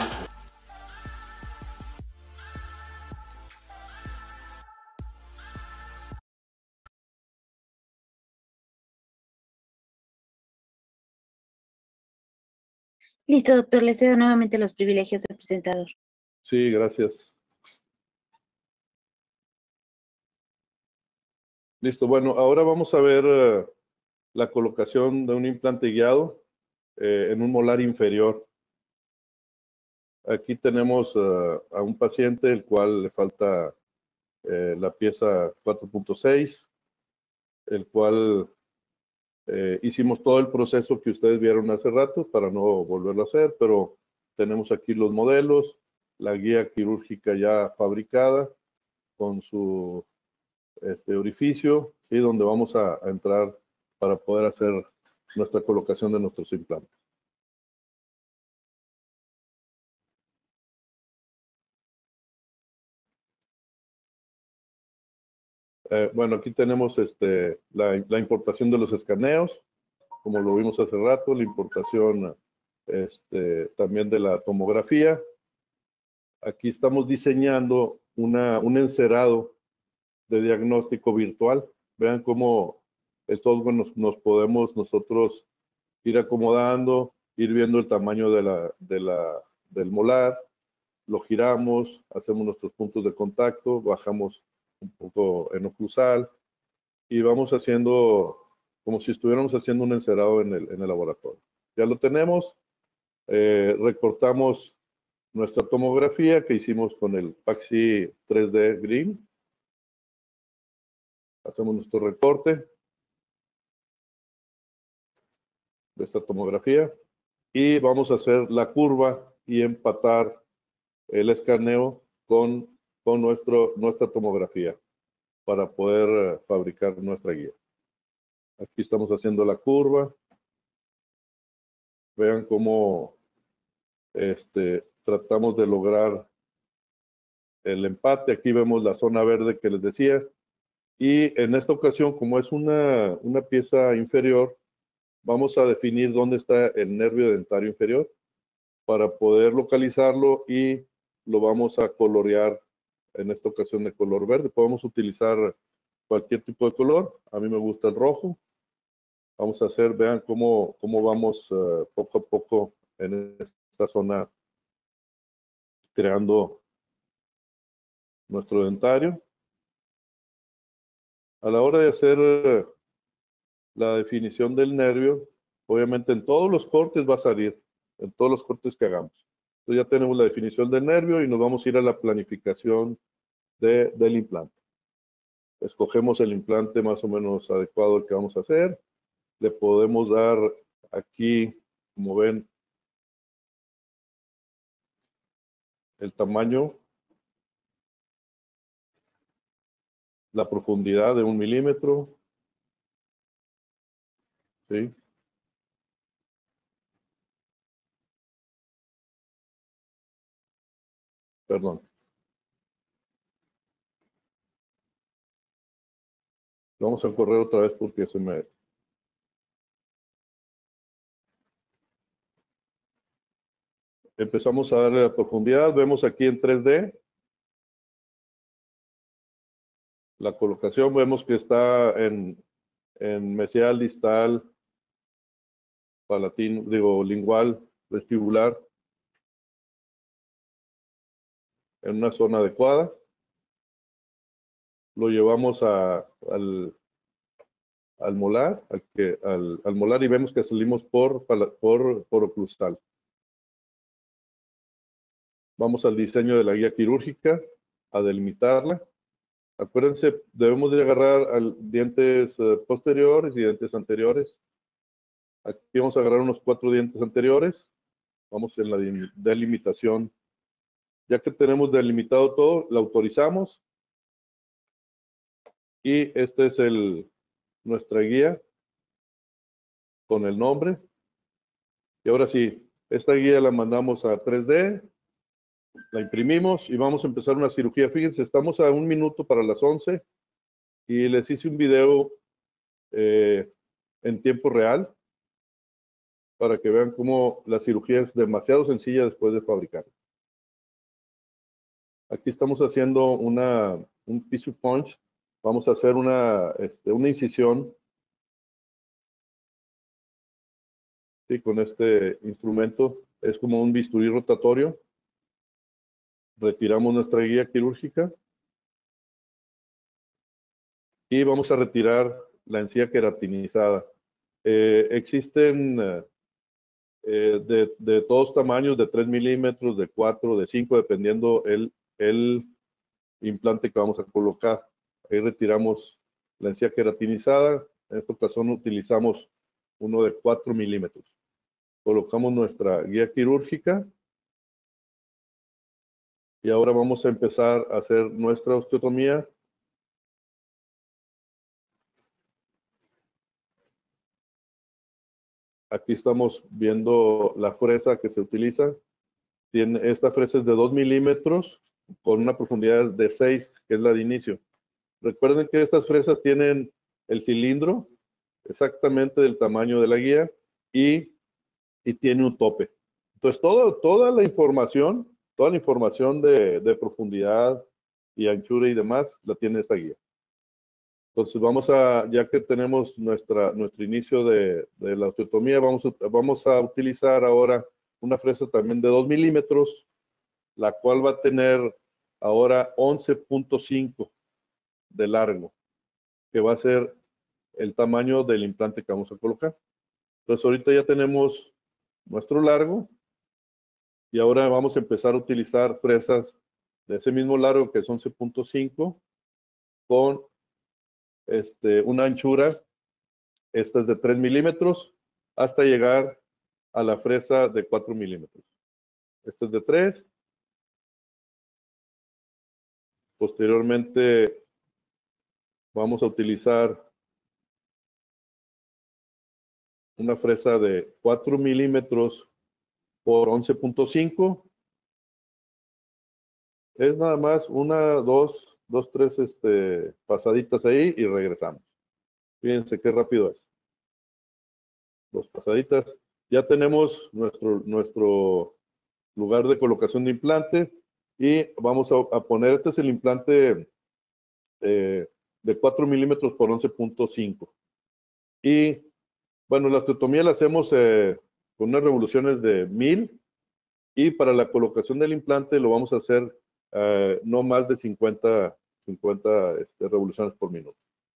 Listo, doctor, le cedo nuevamente los privilegios del presentador. Sí, gracias. Listo, bueno, ahora vamos a ver eh, la colocación de un implante guiado eh, en un molar inferior. Aquí tenemos uh, a un paciente el cual le falta eh, la pieza cuatro punto seis, el cual eh, hicimos todo el proceso que ustedes vieron hace rato para no volverlo a hacer, pero tenemos aquí los modelos, la guía quirúrgica ya fabricada con su este, orificio, ¿sí? Donde vamos a, a entrar para poder hacer nuestra colocación de nuestros implantes. Eh, bueno, aquí tenemos este, la, la importación de los escaneos, como lo vimos hace rato, la importación este, también de la tomografía. Aquí estamos diseñando una, un encerado de diagnóstico virtual. Vean cómo el software nos, nos podemos nosotros ir acomodando, ir viendo el tamaño de la, de la, del molar, lo giramos, hacemos nuestros puntos de contacto, bajamos un poco en oclusal y vamos haciendo como si estuviéramos haciendo un encerado en el, en el laboratorio. Ya lo tenemos, eh, recortamos nuestra tomografía que hicimos con el Paxi tres D Green. Hacemos nuestro recorte de esta tomografía y vamos a hacer la curva y empatar el escaneo con, con nuestro, nuestra tomografía para poder uh, fabricar nuestra guía. Aquí estamos haciendo la curva. Vean cómo este, tratamos de lograr el empate. Aquí vemos la zona verde que les decía. Y en esta ocasión, como es una, una pieza inferior, vamos a definir dónde está el nervio dentario inferior para poder localizarlo y lo vamos a colorear en esta ocasión de color verde. Podemos utilizar cualquier tipo de color. A mí me gusta el rojo. Vamos a hacer, vean cómo, cómo vamos uh, poco a poco en esta zona creando nuestro dentario. A la hora de hacer uh, la definición del nervio, obviamente en todos los cortes va a salir, en todos los cortes que hagamos. Entonces ya tenemos la definición del nervio y nos vamos a ir a la planificación de, del implante. Escogemos el implante más o menos adecuado al que vamos a hacer. Le podemos dar aquí, como ven, el tamaño, la profundidad de un milímetro, ¿sí? Perdón. Vamos a correr otra vez porque se me... Empezamos a darle la profundidad. Vemos aquí en tres D la colocación. Vemos que está en, en mesial, distal, palatino, digo, lingual, vestibular, en una zona adecuada. Lo llevamos a, al, al molar, al, que, al, al molar y vemos que salimos por, por, por oclustal. Vamos al diseño de la guía quirúrgica, a delimitarla. Acuérdense, debemos de agarrar al dientes uh, posteriores y dientes anteriores. Aquí vamos a agarrar unos cuatro dientes anteriores. Vamos en la delimitación. Ya que tenemos delimitado todo, la autorizamos. Y esta es el, nuestra guía con el nombre. Y ahora sí, esta guía la mandamos a tres D. La imprimimos y vamos a empezar una cirugía. Fíjense, estamos a un minuto para las once y les hice un video eh, en tiempo real para que vean cómo la cirugía es demasiado sencilla después de fabricar. Aquí estamos haciendo una, un tissue punch. Vamos a hacer una, este, una incisión ¿sí? Con este instrumento. Es como un bisturí rotatorio. Retiramos nuestra guía quirúrgica y vamos a retirar la encía queratinizada. Eh, existen eh, de, de todos tamaños, de tres milímetros, de cuatro, de cinco, dependiendo el, el implante que vamos a colocar. Ahí retiramos la encía queratinizada. En esta ocasión utilizamos uno de cuatro milímetros. Colocamos nuestra guía quirúrgica. Y ahora vamos a empezar a hacer nuestra osteotomía. Aquí estamos viendo la fresa que se utiliza. Tiene, esta fresa es de dos milímetros con una profundidad de seis, que es la de inicio. Recuerden que estas fresas tienen el cilindro exactamente del tamaño de la guía y, y tiene un tope. Entonces, todo, toda la información... Toda la información de, de profundidad y anchura y demás la tiene esta guía. Entonces vamos a, ya que tenemos nuestra, nuestro inicio de, de la osteotomía, vamos a, vamos a utilizar ahora una fresa también de dos milímetros, la cual va a tener ahora once punto cinco de largo, que va a ser el tamaño del implante que vamos a colocar. Entonces ahorita ya tenemos nuestro largo. Y ahora vamos a empezar a utilizar fresas de ese mismo largo, que es once punto cinco, con este, una anchura, esta es de tres milímetros, hasta llegar a la fresa de cuatro milímetros. Esta es de tres. Posteriormente vamos a utilizar una fresa de cuatro milímetros por once punto cinco. Es nada más una, dos, dos, tres este, pasaditas ahí y regresamos. Fíjense qué rápido es. Dos pasaditas. Ya tenemos nuestro, nuestro lugar de colocación de implante y vamos a, a poner, este es el implante eh, de cuatro milímetros por once punto cinco. Y bueno, la osteotomía la hacemos eh, con unas revoluciones de mil y para la colocación del implante lo vamos a hacer uh, no más de cincuenta, cincuenta este, revoluciones por minuto.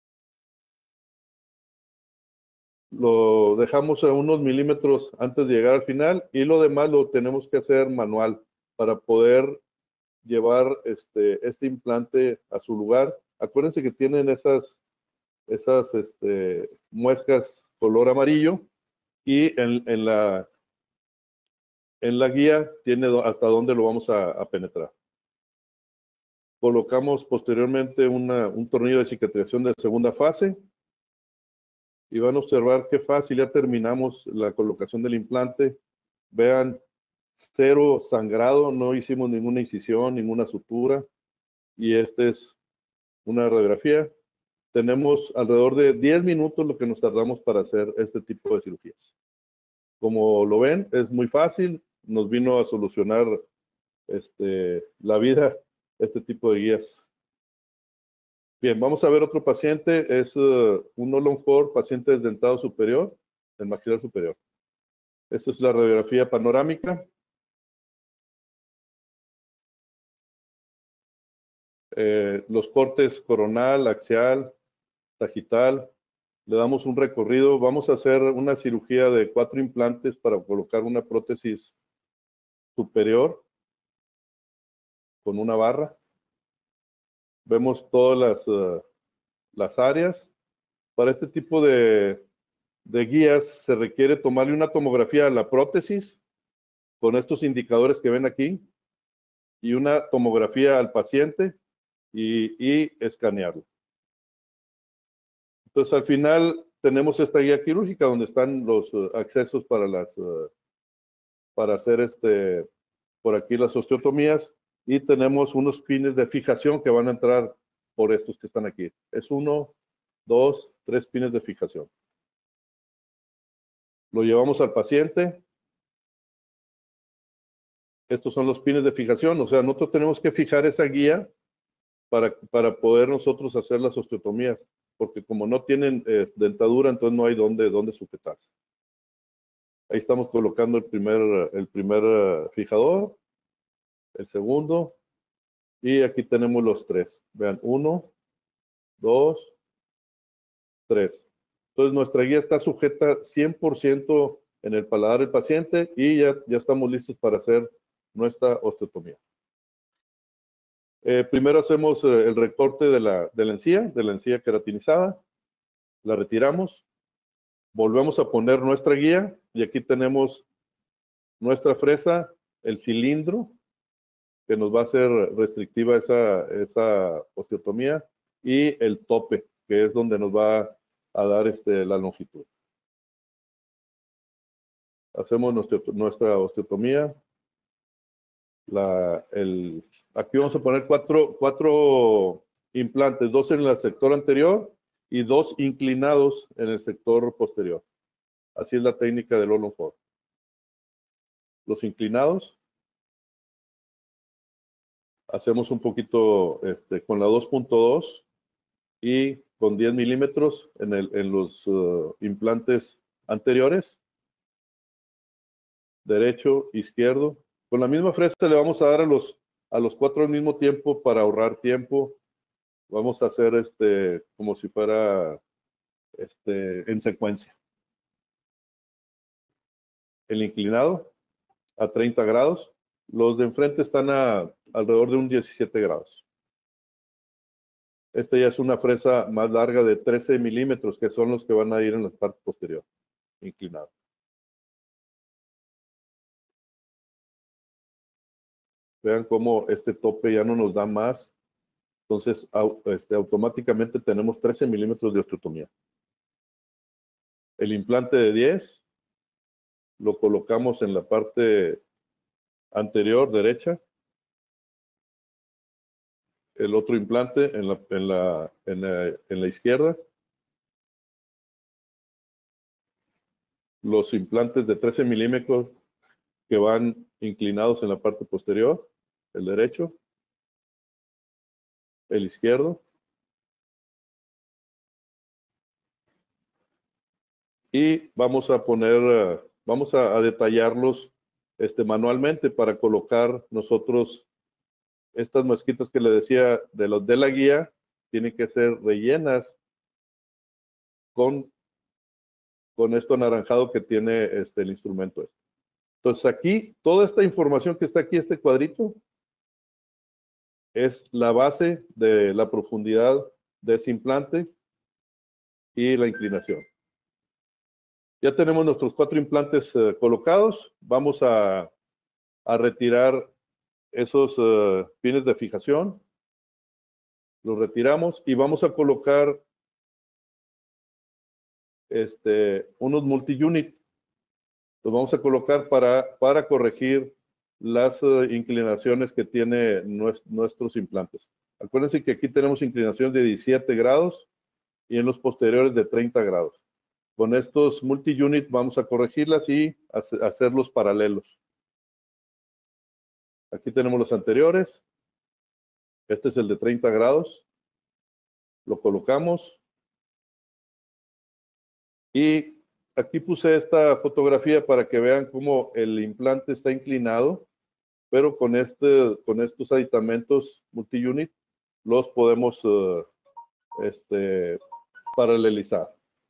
Lo dejamos a unos milímetros antes de llegar al final y lo demás lo tenemos que hacer manual para poder llevar este, este implante a su lugar. Acuérdense que tienen esas, esas este, muescas color amarillo y en, en, la, en la guía tiene hasta dónde lo vamos a, a penetrar. Colocamos posteriormente una, un tornillo de cicatrización de segunda fase y van a observar qué fácil, ya terminamos la colocación del implante. Vean, cero sangrado, no hicimos ninguna incisión, ninguna sutura y esta es una radiografía. Tenemos alrededor de diez minutos lo que nos tardamos para hacer este tipo de cirugías. Como lo ven, es muy fácil. nos vino a solucionar este, la vida este tipo de guías. Bien, vamos a ver otro paciente. Es uh, un no long core, paciente desdentado superior, el maxilar superior. Esta es la radiografía panorámica. Eh, los cortes coronal, axial, sagital. Le damos un recorrido. Vamos a hacer una cirugía de cuatro implantes para colocar una prótesis superior con una barra. Vemos todas las, uh, las áreas. Para este tipo de, de guías se requiere tomarle una tomografía a la prótesis con estos indicadores que ven aquí y una tomografía al paciente y, y escanearlo. Entonces al final tenemos esta guía quirúrgica donde están los uh, accesos para las uh, para hacer este por aquí las osteotomías y tenemos unos pines de fijación que van a entrar por estos que están aquí. Es uno, dos, tres pines de fijación. Lo llevamos al paciente. Estos son los pines de fijación, o sea, nosotros tenemos que fijar esa guía para, para poder nosotros hacer las osteotomías, porque como no tienen eh, dentadura, entonces no hay dónde, dónde sujetarse. Ahí estamos colocando el primer, el primer uh, fijador, el segundo, y aquí tenemos los tres. Vean, uno, dos, tres. Entonces nuestra guía está sujeta cien por ciento en el paladar del paciente y ya, ya estamos listos para hacer nuestra osteotomía. Eh, primero hacemos eh, el recorte de la, de la encía, de la encía queratinizada, la retiramos, volvemos a poner nuestra guía y aquí tenemos nuestra fresa, el cilindro, que nos va a hacer restrictiva esa, esa osteotomía, y el tope, que es donde nos va a dar este, la longitud. Hacemos nuestra, nuestra osteotomía. La, el, aquí vamos a poner cuatro, cuatro implantes, dos en el sector anterior y dos inclinados en el sector posterior. Así es la técnica del all on four. Los inclinados. Hacemos un poquito este, con la dos punto dos y con diez milímetros en, el, en los uh, implantes anteriores. Derecho, izquierdo. Con la misma fresa le vamos a dar a los, a los cuatro al mismo tiempo para ahorrar tiempo. Vamos a hacer este como si fuera este, en secuencia. El inclinado a treinta grados. Los de enfrente están a alrededor de un diecisiete grados. Esta ya es una fresa más larga de trece milímetros, que son los que van a ir en la parte posterior, inclinado. Vean cómo este tope ya no nos da más. Entonces, este, automáticamente tenemos trece milímetros de osteotomía. El implante de diez lo colocamos en la parte anterior derecha. El otro implante en la, en la, en la, en la izquierda. Los implantes de trece milímetros que van inclinados en la parte posterior, el derecho, el izquierdo. Y vamos a poner, vamos a, a detallarlos este, manualmente para colocar nosotros estas mezquitas que le decía de los de la guía, tienen que ser rellenas con, con esto anaranjado que tiene este, el instrumento. Entonces aquí, toda esta información que está aquí, este cuadrito, es la base de la profundidad de ese implante y la inclinación. Ya tenemos nuestros cuatro implantes uh, colocados. Vamos a, a retirar esos uh, pines de fijación. Los retiramos y vamos a colocar este, unos multi-unit. Los vamos a colocar para, para corregir las uh, inclinaciones que tiene nues, nuestros implantes. Acuérdense que aquí tenemos inclinaciones de diecisiete grados y en los posteriores de treinta grados. Con estos multi-unit vamos a corregirlas y hacerlos paralelos. Aquí tenemos los anteriores. Este es el de treinta grados. Lo colocamos. Y aquí puse esta fotografía para que vean cómo el implante está inclinado, pero con, este, con estos aditamentos multi-unit los podemos uh, este, paralelizar.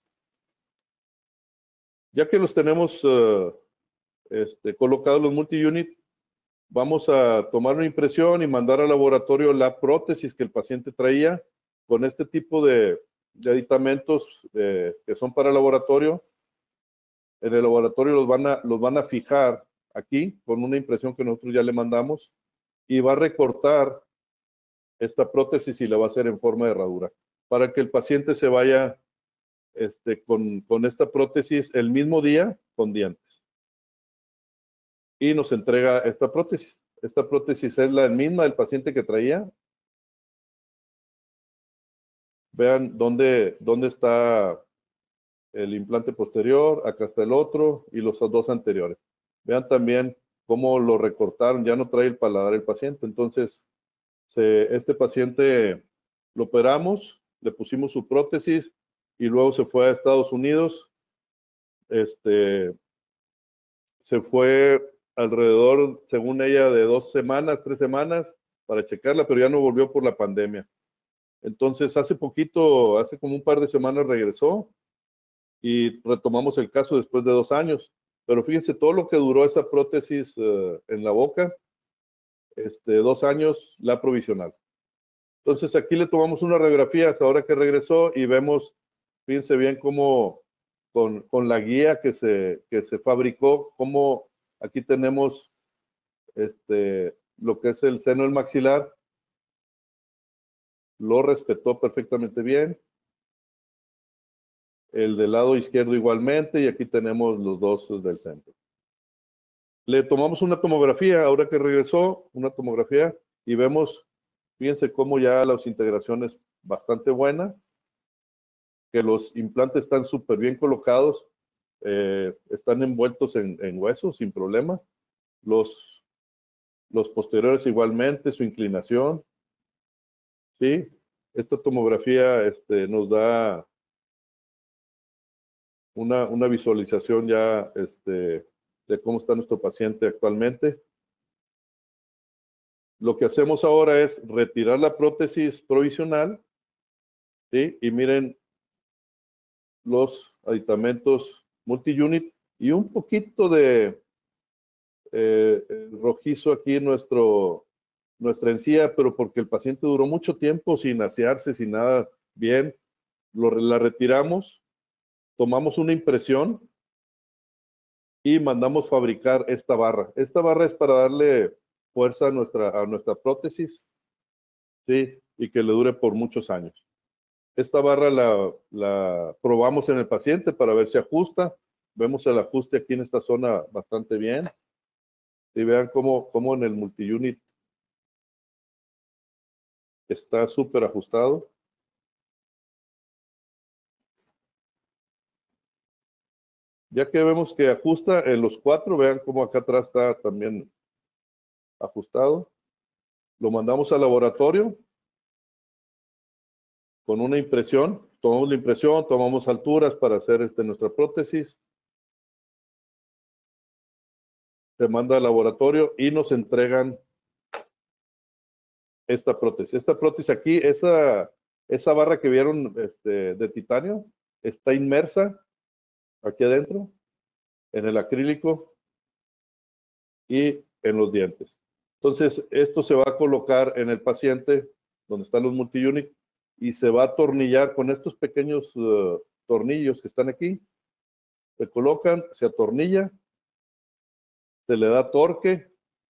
Ya que los tenemos uh, este, colocados los multi-unit, vamos a tomar una impresión y mandar al laboratorio la prótesis que el paciente traía con este tipo de, de aditamentos eh, que son para el laboratorio. En el laboratorio los van, a, los van a fijar aquí con una impresión que nosotros ya le mandamos y va a recortar esta prótesis y la va a hacer en forma de herradura para que el paciente se vaya este, con, con esta prótesis el mismo día con dientes. Y nos entrega esta prótesis. Esta prótesis es la misma del paciente que traía. Vean dónde, dónde está el implante posterior, acá está el otro y los dos anteriores. Vean también cómo lo recortaron, ya no trae el paladar el paciente. Entonces, se, este paciente lo operamos, le pusimos su prótesis y luego se fue a Estados Unidos. Este, se fue alrededor, según ella, de dos semanas, tres semanas para checarla, pero ya no volvió por la pandemia. Entonces, hace poquito, hace como un par de semanas regresó y retomamos el caso después de dos años. Pero fíjense todo lo que duró esa prótesis uh, en la boca, este, dos años la provisional. Entonces aquí le tomamos una radiografía hasta ahora que regresó y vemos, fíjense bien cómo con, con la guía que se, que se fabricó, cómo aquí tenemos este, lo que es el seno del maxilar, lo respetó perfectamente bien. El del lado izquierdo igualmente, y aquí tenemos los dos del centro. Le tomamos una tomografía, ahora que regresó, una tomografía, y vemos, fíjense cómo ya las integraciones bastante buenas, que los implantes están súper bien colocados, eh, están envueltos en, en hueso sin problema. Los, los posteriores igualmente, su inclinación. ¿Sí? Esta tomografía este, nos da Una, una visualización ya este, de cómo está nuestro paciente actualmente. Lo que hacemos ahora es retirar la prótesis provisional, ¿sí? Y miren los aditamentos multi-unit y un poquito de eh, rojizo aquí en nuestro, nuestra encía, pero porque el paciente duró mucho tiempo sin asearse, sin nada bien, lo, la retiramos. Tomamos una impresión y mandamos fabricar esta barra. Esta barra es para darle fuerza a nuestra, a nuestra prótesis, ¿sí? Y que le dure por muchos años. Esta barra la, la probamos en el paciente para ver si ajusta. Vemos el ajuste aquí en esta zona bastante bien. Y vean cómo, cómo en el multi-unit está súper ajustado. Ya que vemos que ajusta en los cuatro, vean cómo acá atrás está también ajustado. Lo mandamos al laboratorio con una impresión. Tomamos la impresión, tomamos alturas para hacer este, nuestra prótesis. Se manda al laboratorio y nos entregan esta prótesis. Esta prótesis aquí, esa, esa barra que vieron este, de titanio, está inmersa aquí adentro, en el acrílico y en los dientes. Entonces, esto se va a colocar en el paciente, donde están los multi-unit, y se va a atornillar con estos pequeños uh, tornillos que están aquí. Se colocan, se atornilla, se le da torque,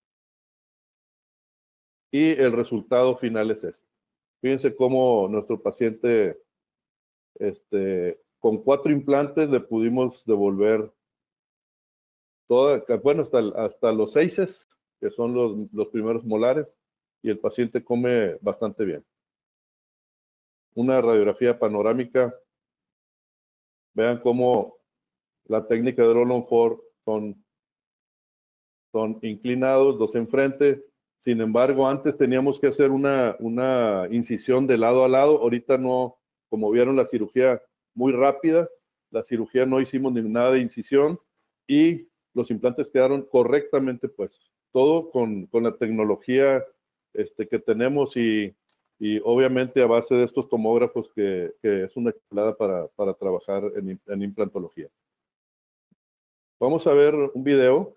y el resultado final es este. Fíjense cómo nuestro paciente, este, con cuatro implantes le pudimos devolver toda, bueno, hasta, hasta los seises, que son los, los primeros molares, y el paciente come bastante bien. Una radiografía panorámica. Vean cómo la técnica de Roland Ford son, son inclinados, dos enfrente, Sin embargo, antes teníamos que hacer una, una incisión de lado a lado. Ahorita no, como vieron la cirugía muy rápida, la cirugía no hicimos ni nada de incisión y los implantes quedaron correctamente puestos. Todo con, con la tecnología este, que tenemos y, y obviamente a base de estos tomógrafos que, que es una chulada para, para trabajar en, en implantología. Vamos a ver un video.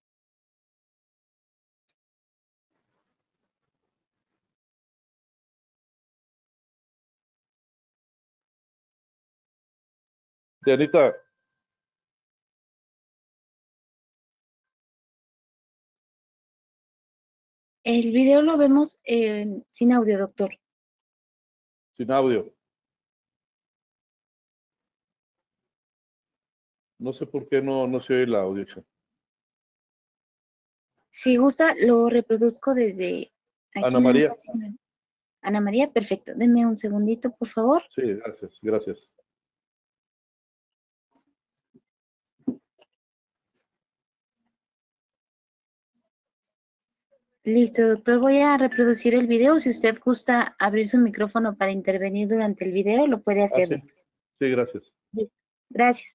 Dianita, El video lo vemos eh, sin audio, doctor. sin audio. No sé por qué no, no se oye el audio. Si gusta, lo reproduzco desde aquí. Ana María. Ana María, perfecto. Denme un segundito, por favor. Sí, gracias, gracias. Listo, doctor. Voy a reproducir el video. Si usted gusta abrir su micrófono para intervenir durante el video, lo puede hacer. Ah, sí. Sí, gracias. Gracias.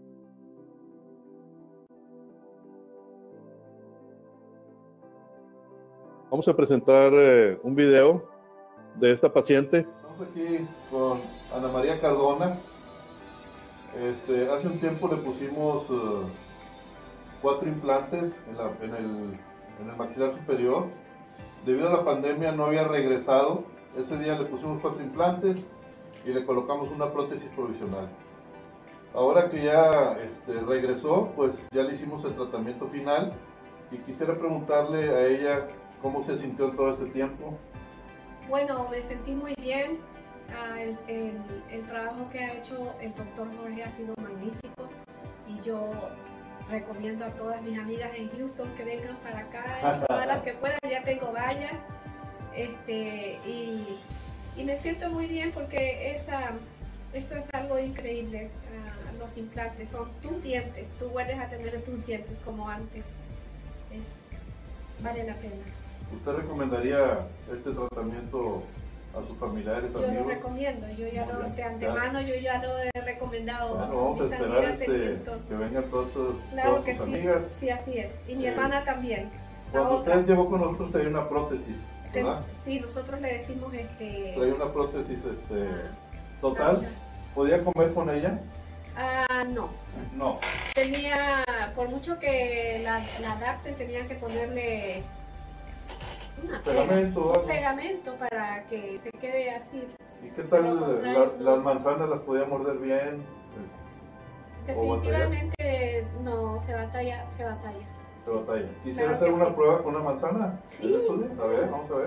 Vamos a presentar eh, un video de esta paciente. Estamos aquí con Ana María Cardona. Este, hace un tiempo le pusimos uh, cuatro implantes en, la, en, el, en el maxilar superior. Debido a la pandemia no había regresado. Ese día le pusimos cuatro implantes y le colocamos una prótesis provisional. Ahora que ya este, regresó, pues ya le hicimos el tratamiento final y quisiera preguntarle a ella cómo se sintió todo este tiempo. Bueno, me sentí muy bien. Ah, el, el, el trabajo que ha hecho el doctor Jorge ha sido magnífico y yo recomiendo a todas mis amigas en Houston que vengan para acá, todas las que puedan, ya tengo vallas, este, y, y me siento muy bien porque esa, esto es algo increíble. Uh, los implantes son tus dientes, tú vuelves a tener tus dientes como antes, es, vale la pena. ¿Usted recomendaría este tratamiento a sus familiares, yo amigos? Yo lo recomiendo, yo ya lo, de antemano yo ya lo he recomendado. Bueno, vamos a esperar este, que vengan todas sus, claro todas que sus sí, amigas. Sí, así es. Y mi Eh, hermana también. Cuando usted llegó con nosotros traía una prótesis, ¿verdad? Sí, nosotros le decimos este... Traía una prótesis este, ah, total. no, ¿Podía comer con ella? Ah, no. No. Tenía, por mucho que la, la adapten, tenían que ponerle una pegamento, pega, un pegamento para que se quede así. ¿Y qué tal la, las manzanas las podía morder bien? Definitivamente no, se batalla, se batalla. Se sí. batalla. ¿Quisiera claro hacer una sí. prueba con una manzana? Sí. A ver, vamos a ver.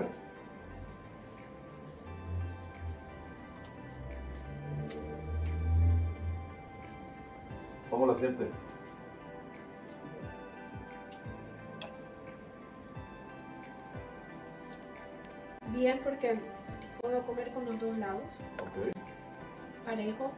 ¿Cómo la siente? Bien, porque puedo comer con los dos lados. Okay. Parejo.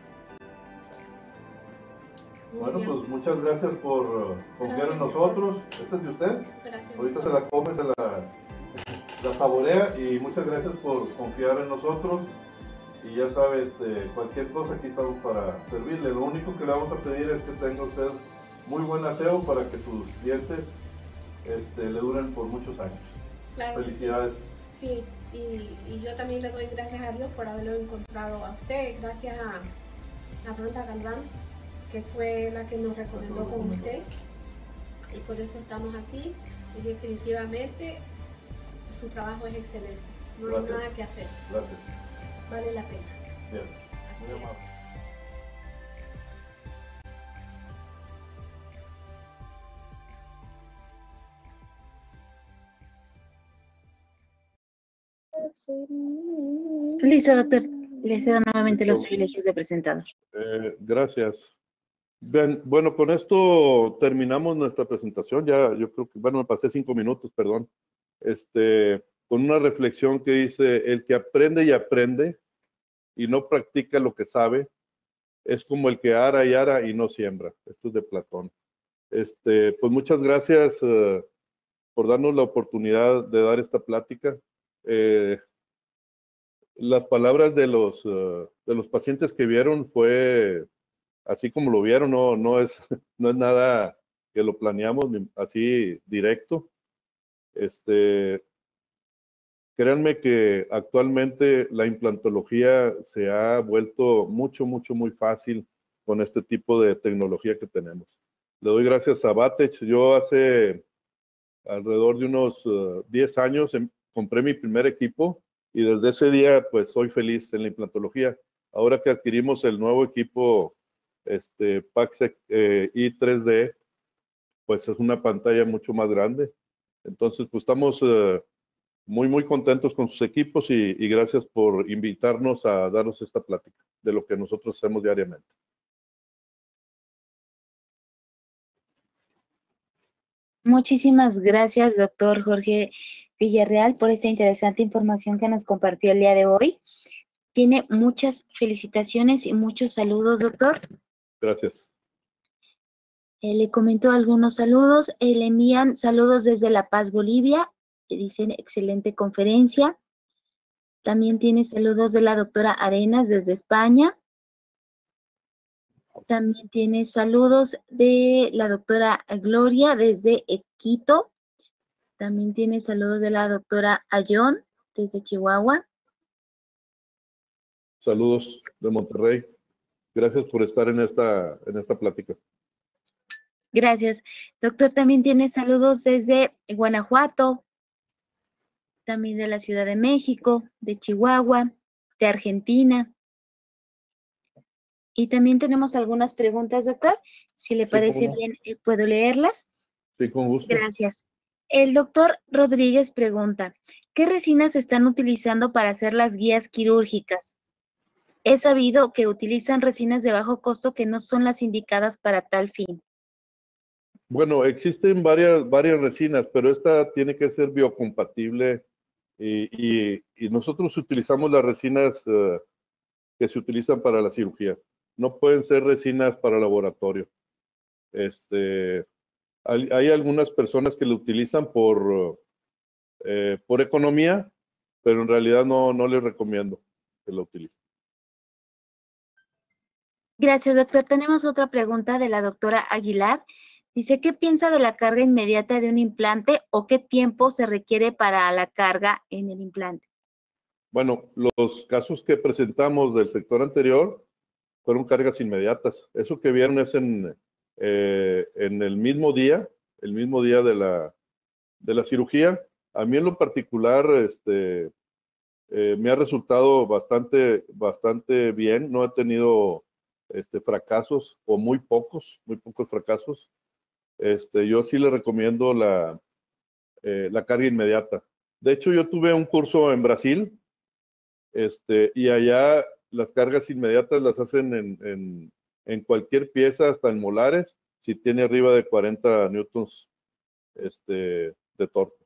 Muy bueno, bien. pues muchas gracias por uh, confiar gracias, en nosotros. ¿Esta es de usted? Gracias. Ahorita se la come, se la, la saborea y muchas gracias por confiar en nosotros. Y ya sabes, este, cualquier cosa aquí estamos para servirle. Lo único que le vamos a pedir es que tenga usted muy buen aseo para que sus dientes este, le duren por muchos años. Claro. Felicidades. Sí, sí. Y, y yo también le doy gracias a Dios por haberlo encontrado a usted, gracias a, a Brenda Galván, que fue la que nos recomendó con usted. Y por eso estamos aquí. Y definitivamente su trabajo es excelente. No gracias. Hay nada que hacer. Gracias. Vale la pena. Bien, muy amable. Listo, doctor. Le cedo nuevamente Listo. Los privilegios de presentador. Eh, gracias. Bien, bueno, con esto terminamos nuestra presentación. Ya, yo creo que, bueno, me pasé cinco minutos, perdón. Este, con una reflexión que dice, el que aprende y aprende y no practica lo que sabe, es como el que ara y ara y no siembra. Esto es de Platón. Este, pues muchas gracias uh, por darnos la oportunidad de dar esta plática. Eh, las palabras de los, uh, de los pacientes que vieron fue así como lo vieron, no, no, es, no es nada que lo planeamos así directo. Este, créanme que actualmente la implantología se ha vuelto mucho, mucho, muy fácil con este tipo de tecnología que tenemos. Le doy gracias a Batech. Yo hace alrededor de unos uh, diez años em, compré mi primer equipo y desde ese día pues soy feliz en la implantología. Ahora que adquirimos el nuevo equipo este, Paxec eh, i tres D, pues es una pantalla mucho más grande. Entonces pues estamos uh, muy, muy contentos con sus equipos y, y gracias por invitarnos a darnos esta plática de lo que nosotros hacemos diariamente. Muchísimas gracias, doctor Jorge Villarreal, por esta interesante información que nos compartió el día de hoy. Tiene muchas felicitaciones y muchos saludos, doctor. Gracias. Eh, le comento algunos saludos. Eh, le envían saludos desde La Paz, Bolivia. Le dicen excelente conferencia. También tiene saludos de la doctora Arenas desde España. También tiene saludos de la doctora Gloria desde Quito. También tiene saludos de la doctora Ayón desde Chihuahua. Saludos de Monterrey. Gracias por estar en esta, en esta plática. Gracias. Doctor, también tiene saludos desde Guanajuato, también de la Ciudad de México, de Chihuahua, de Argentina. Y también tenemos algunas preguntas, doctor. Si le parece Sí, bien, eh, ¿puedo leerlas? Sí, con gusto. Gracias. El doctor Rodríguez pregunta, ¿qué resinas están utilizando para hacer las guías quirúrgicas? He sabido que utilizan resinas de bajo costo que no son las indicadas para tal fin. Bueno, existen varias, varias resinas, pero esta tiene que ser biocompatible y, y, y nosotros utilizamos las resinas uh, que se utilizan para la cirugía. No pueden ser resinas para laboratorio. Este, hay, hay algunas personas que lo utilizan por, eh, por economía, pero en realidad no, no les recomiendo que lo utilicen. Gracias, doctor. Tenemos otra pregunta de la doctora Aguilar. Dice, ¿qué piensa de la carga inmediata de un implante o qué tiempo se requiere para la carga en el implante? Bueno, los casos que presentamos del sector anterior fueron cargas inmediatas. Eso que vieron es en, eh, en el mismo día, el mismo día de la, de la cirugía. A mí en lo particular este, eh, me ha resultado bastante, bastante bien. No he tenido este, fracasos o muy pocos, muy pocos fracasos. Este, yo sí le recomiendo la, eh, la carga inmediata. De hecho, yo tuve un curso en Brasil este, y allá las cargas inmediatas las hacen en, en, en cualquier pieza, hasta en molares, si tiene arriba de cuarenta newtons este, de torque.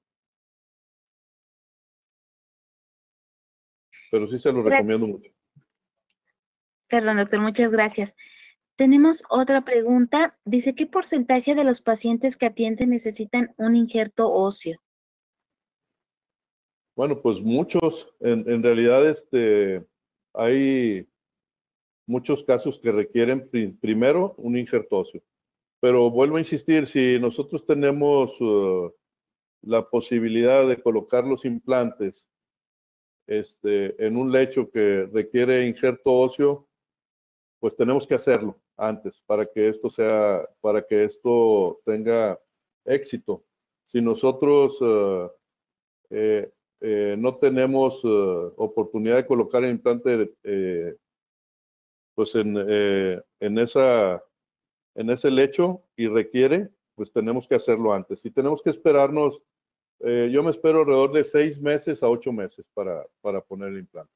Pero sí se lo Gracias. recomiendo mucho. Perdón, doctor, muchas gracias. Tenemos otra pregunta. Dice, ¿qué porcentaje de los pacientes que atienden necesitan un injerto óseo? Bueno, pues muchos. En, en realidad este, hay muchos casos que requieren pri- primero un injerto óseo. Pero vuelvo a insistir, si nosotros tenemos uh, la posibilidad de colocar los implantes este, en un lecho que requiere injerto óseo, pues tenemos que hacerlo antes para que esto sea, para que esto tenga éxito. Si nosotros uh, eh, eh, no tenemos uh, oportunidad de colocar el implante eh, pues en, eh, en, esa, en ese lecho y requiere, pues tenemos que hacerlo antes. Y tenemos que esperarnos, eh, yo me espero alrededor de seis meses a ocho meses para, para poner el implante.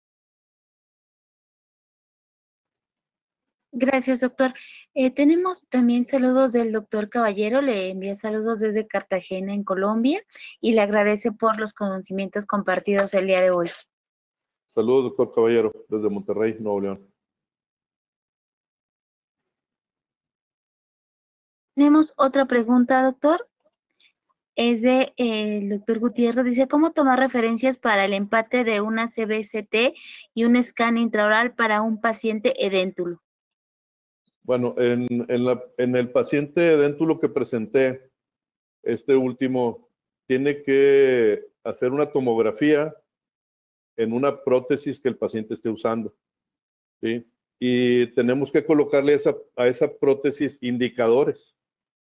Gracias, doctor. Eh, tenemos también saludos del doctor Caballero, le envía saludos desde Cartagena, en Colombia, y le agradece por los conocimientos compartidos el día de hoy. Saludos, doctor Caballero, desde Monterrey, Nuevo León. Tenemos otra pregunta, doctor. es de eh, el doctor Gutiérrez. Dice, ¿cómo tomar referencias para el empate de una C B C T y un scan intraoral para un paciente edéntulo? Bueno, en, en, la, en el paciente edéntulo que presenté, este último tiene que hacer una tomografía en una prótesis que el paciente esté usando, ¿sí? Y tenemos que colocarle esa, a esa prótesis indicadores,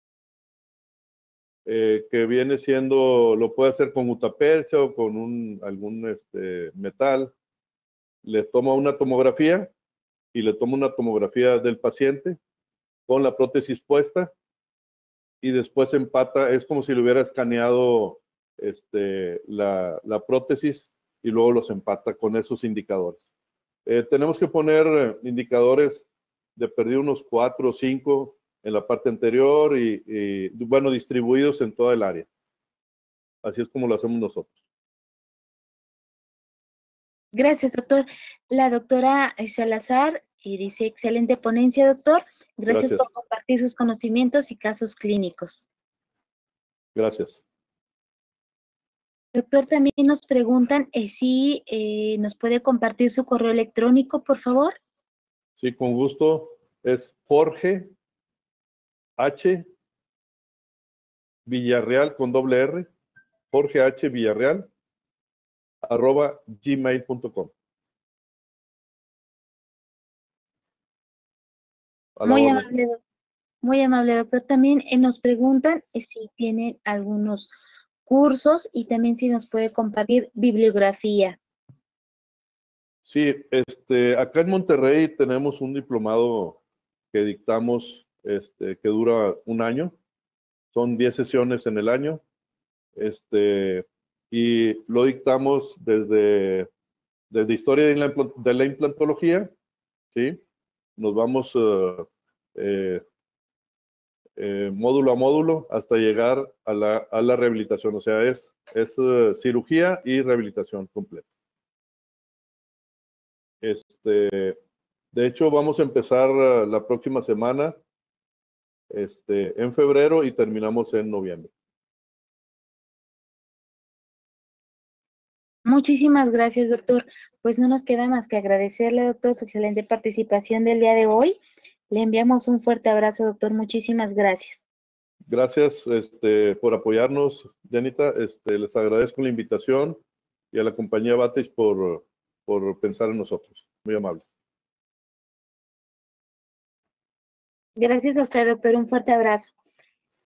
eh, que viene siendo, lo puede hacer con gutapercha o con un, algún este, metal. Le toma una tomografía y le toma una tomografía del paciente con la prótesis puesta y después empata, es como si le hubiera escaneado este, la, la prótesis y luego los empata con esos indicadores. Eh, tenemos que poner indicadores de perdido unos cuatro o cinco en la parte anterior y, y, bueno, distribuidos en toda el área. Así es como lo hacemos nosotros. Gracias, doctor. La doctora Salazar y dice, excelente ponencia, doctor. Gracias, Gracias por compartir sus conocimientos y casos clínicos. Gracias. Doctor, también nos preguntan eh, si eh, nos puede compartir su correo electrónico, por favor. Sí, con gusto. Es Jorge H. Villarreal con doble R. Jorge H. Villarreal arroba gmail punto com. Muy amable, muy amable, doctor. También eh, nos preguntan eh, si tienen algunos cursos y también si nos puede compartir bibliografía. Sí, este, acá en Monterrey tenemos un diplomado que dictamos, este, que dura un año. Son diez sesiones en el año. Este, y lo dictamos desde, desde historia de la, de la implantología, ¿sí? Nos vamos uh, eh, eh, módulo a módulo hasta llegar a la, a la rehabilitación. O sea, es, es uh, cirugía y rehabilitación completa. Este, de hecho, vamos a empezar uh, la próxima semana, este, en febrero y terminamos en noviembre. Muchísimas gracias, doctor. Pues no nos queda más que agradecerle, doctor, su excelente participación del día de hoy. Le enviamos un fuerte abrazo, doctor. Muchísimas gracias. Gracias este, por apoyarnos, Janita. Este, les agradezco la invitación y a la compañía Batis por, por pensar en nosotros. Muy amable. Gracias a usted, doctor. Un fuerte abrazo.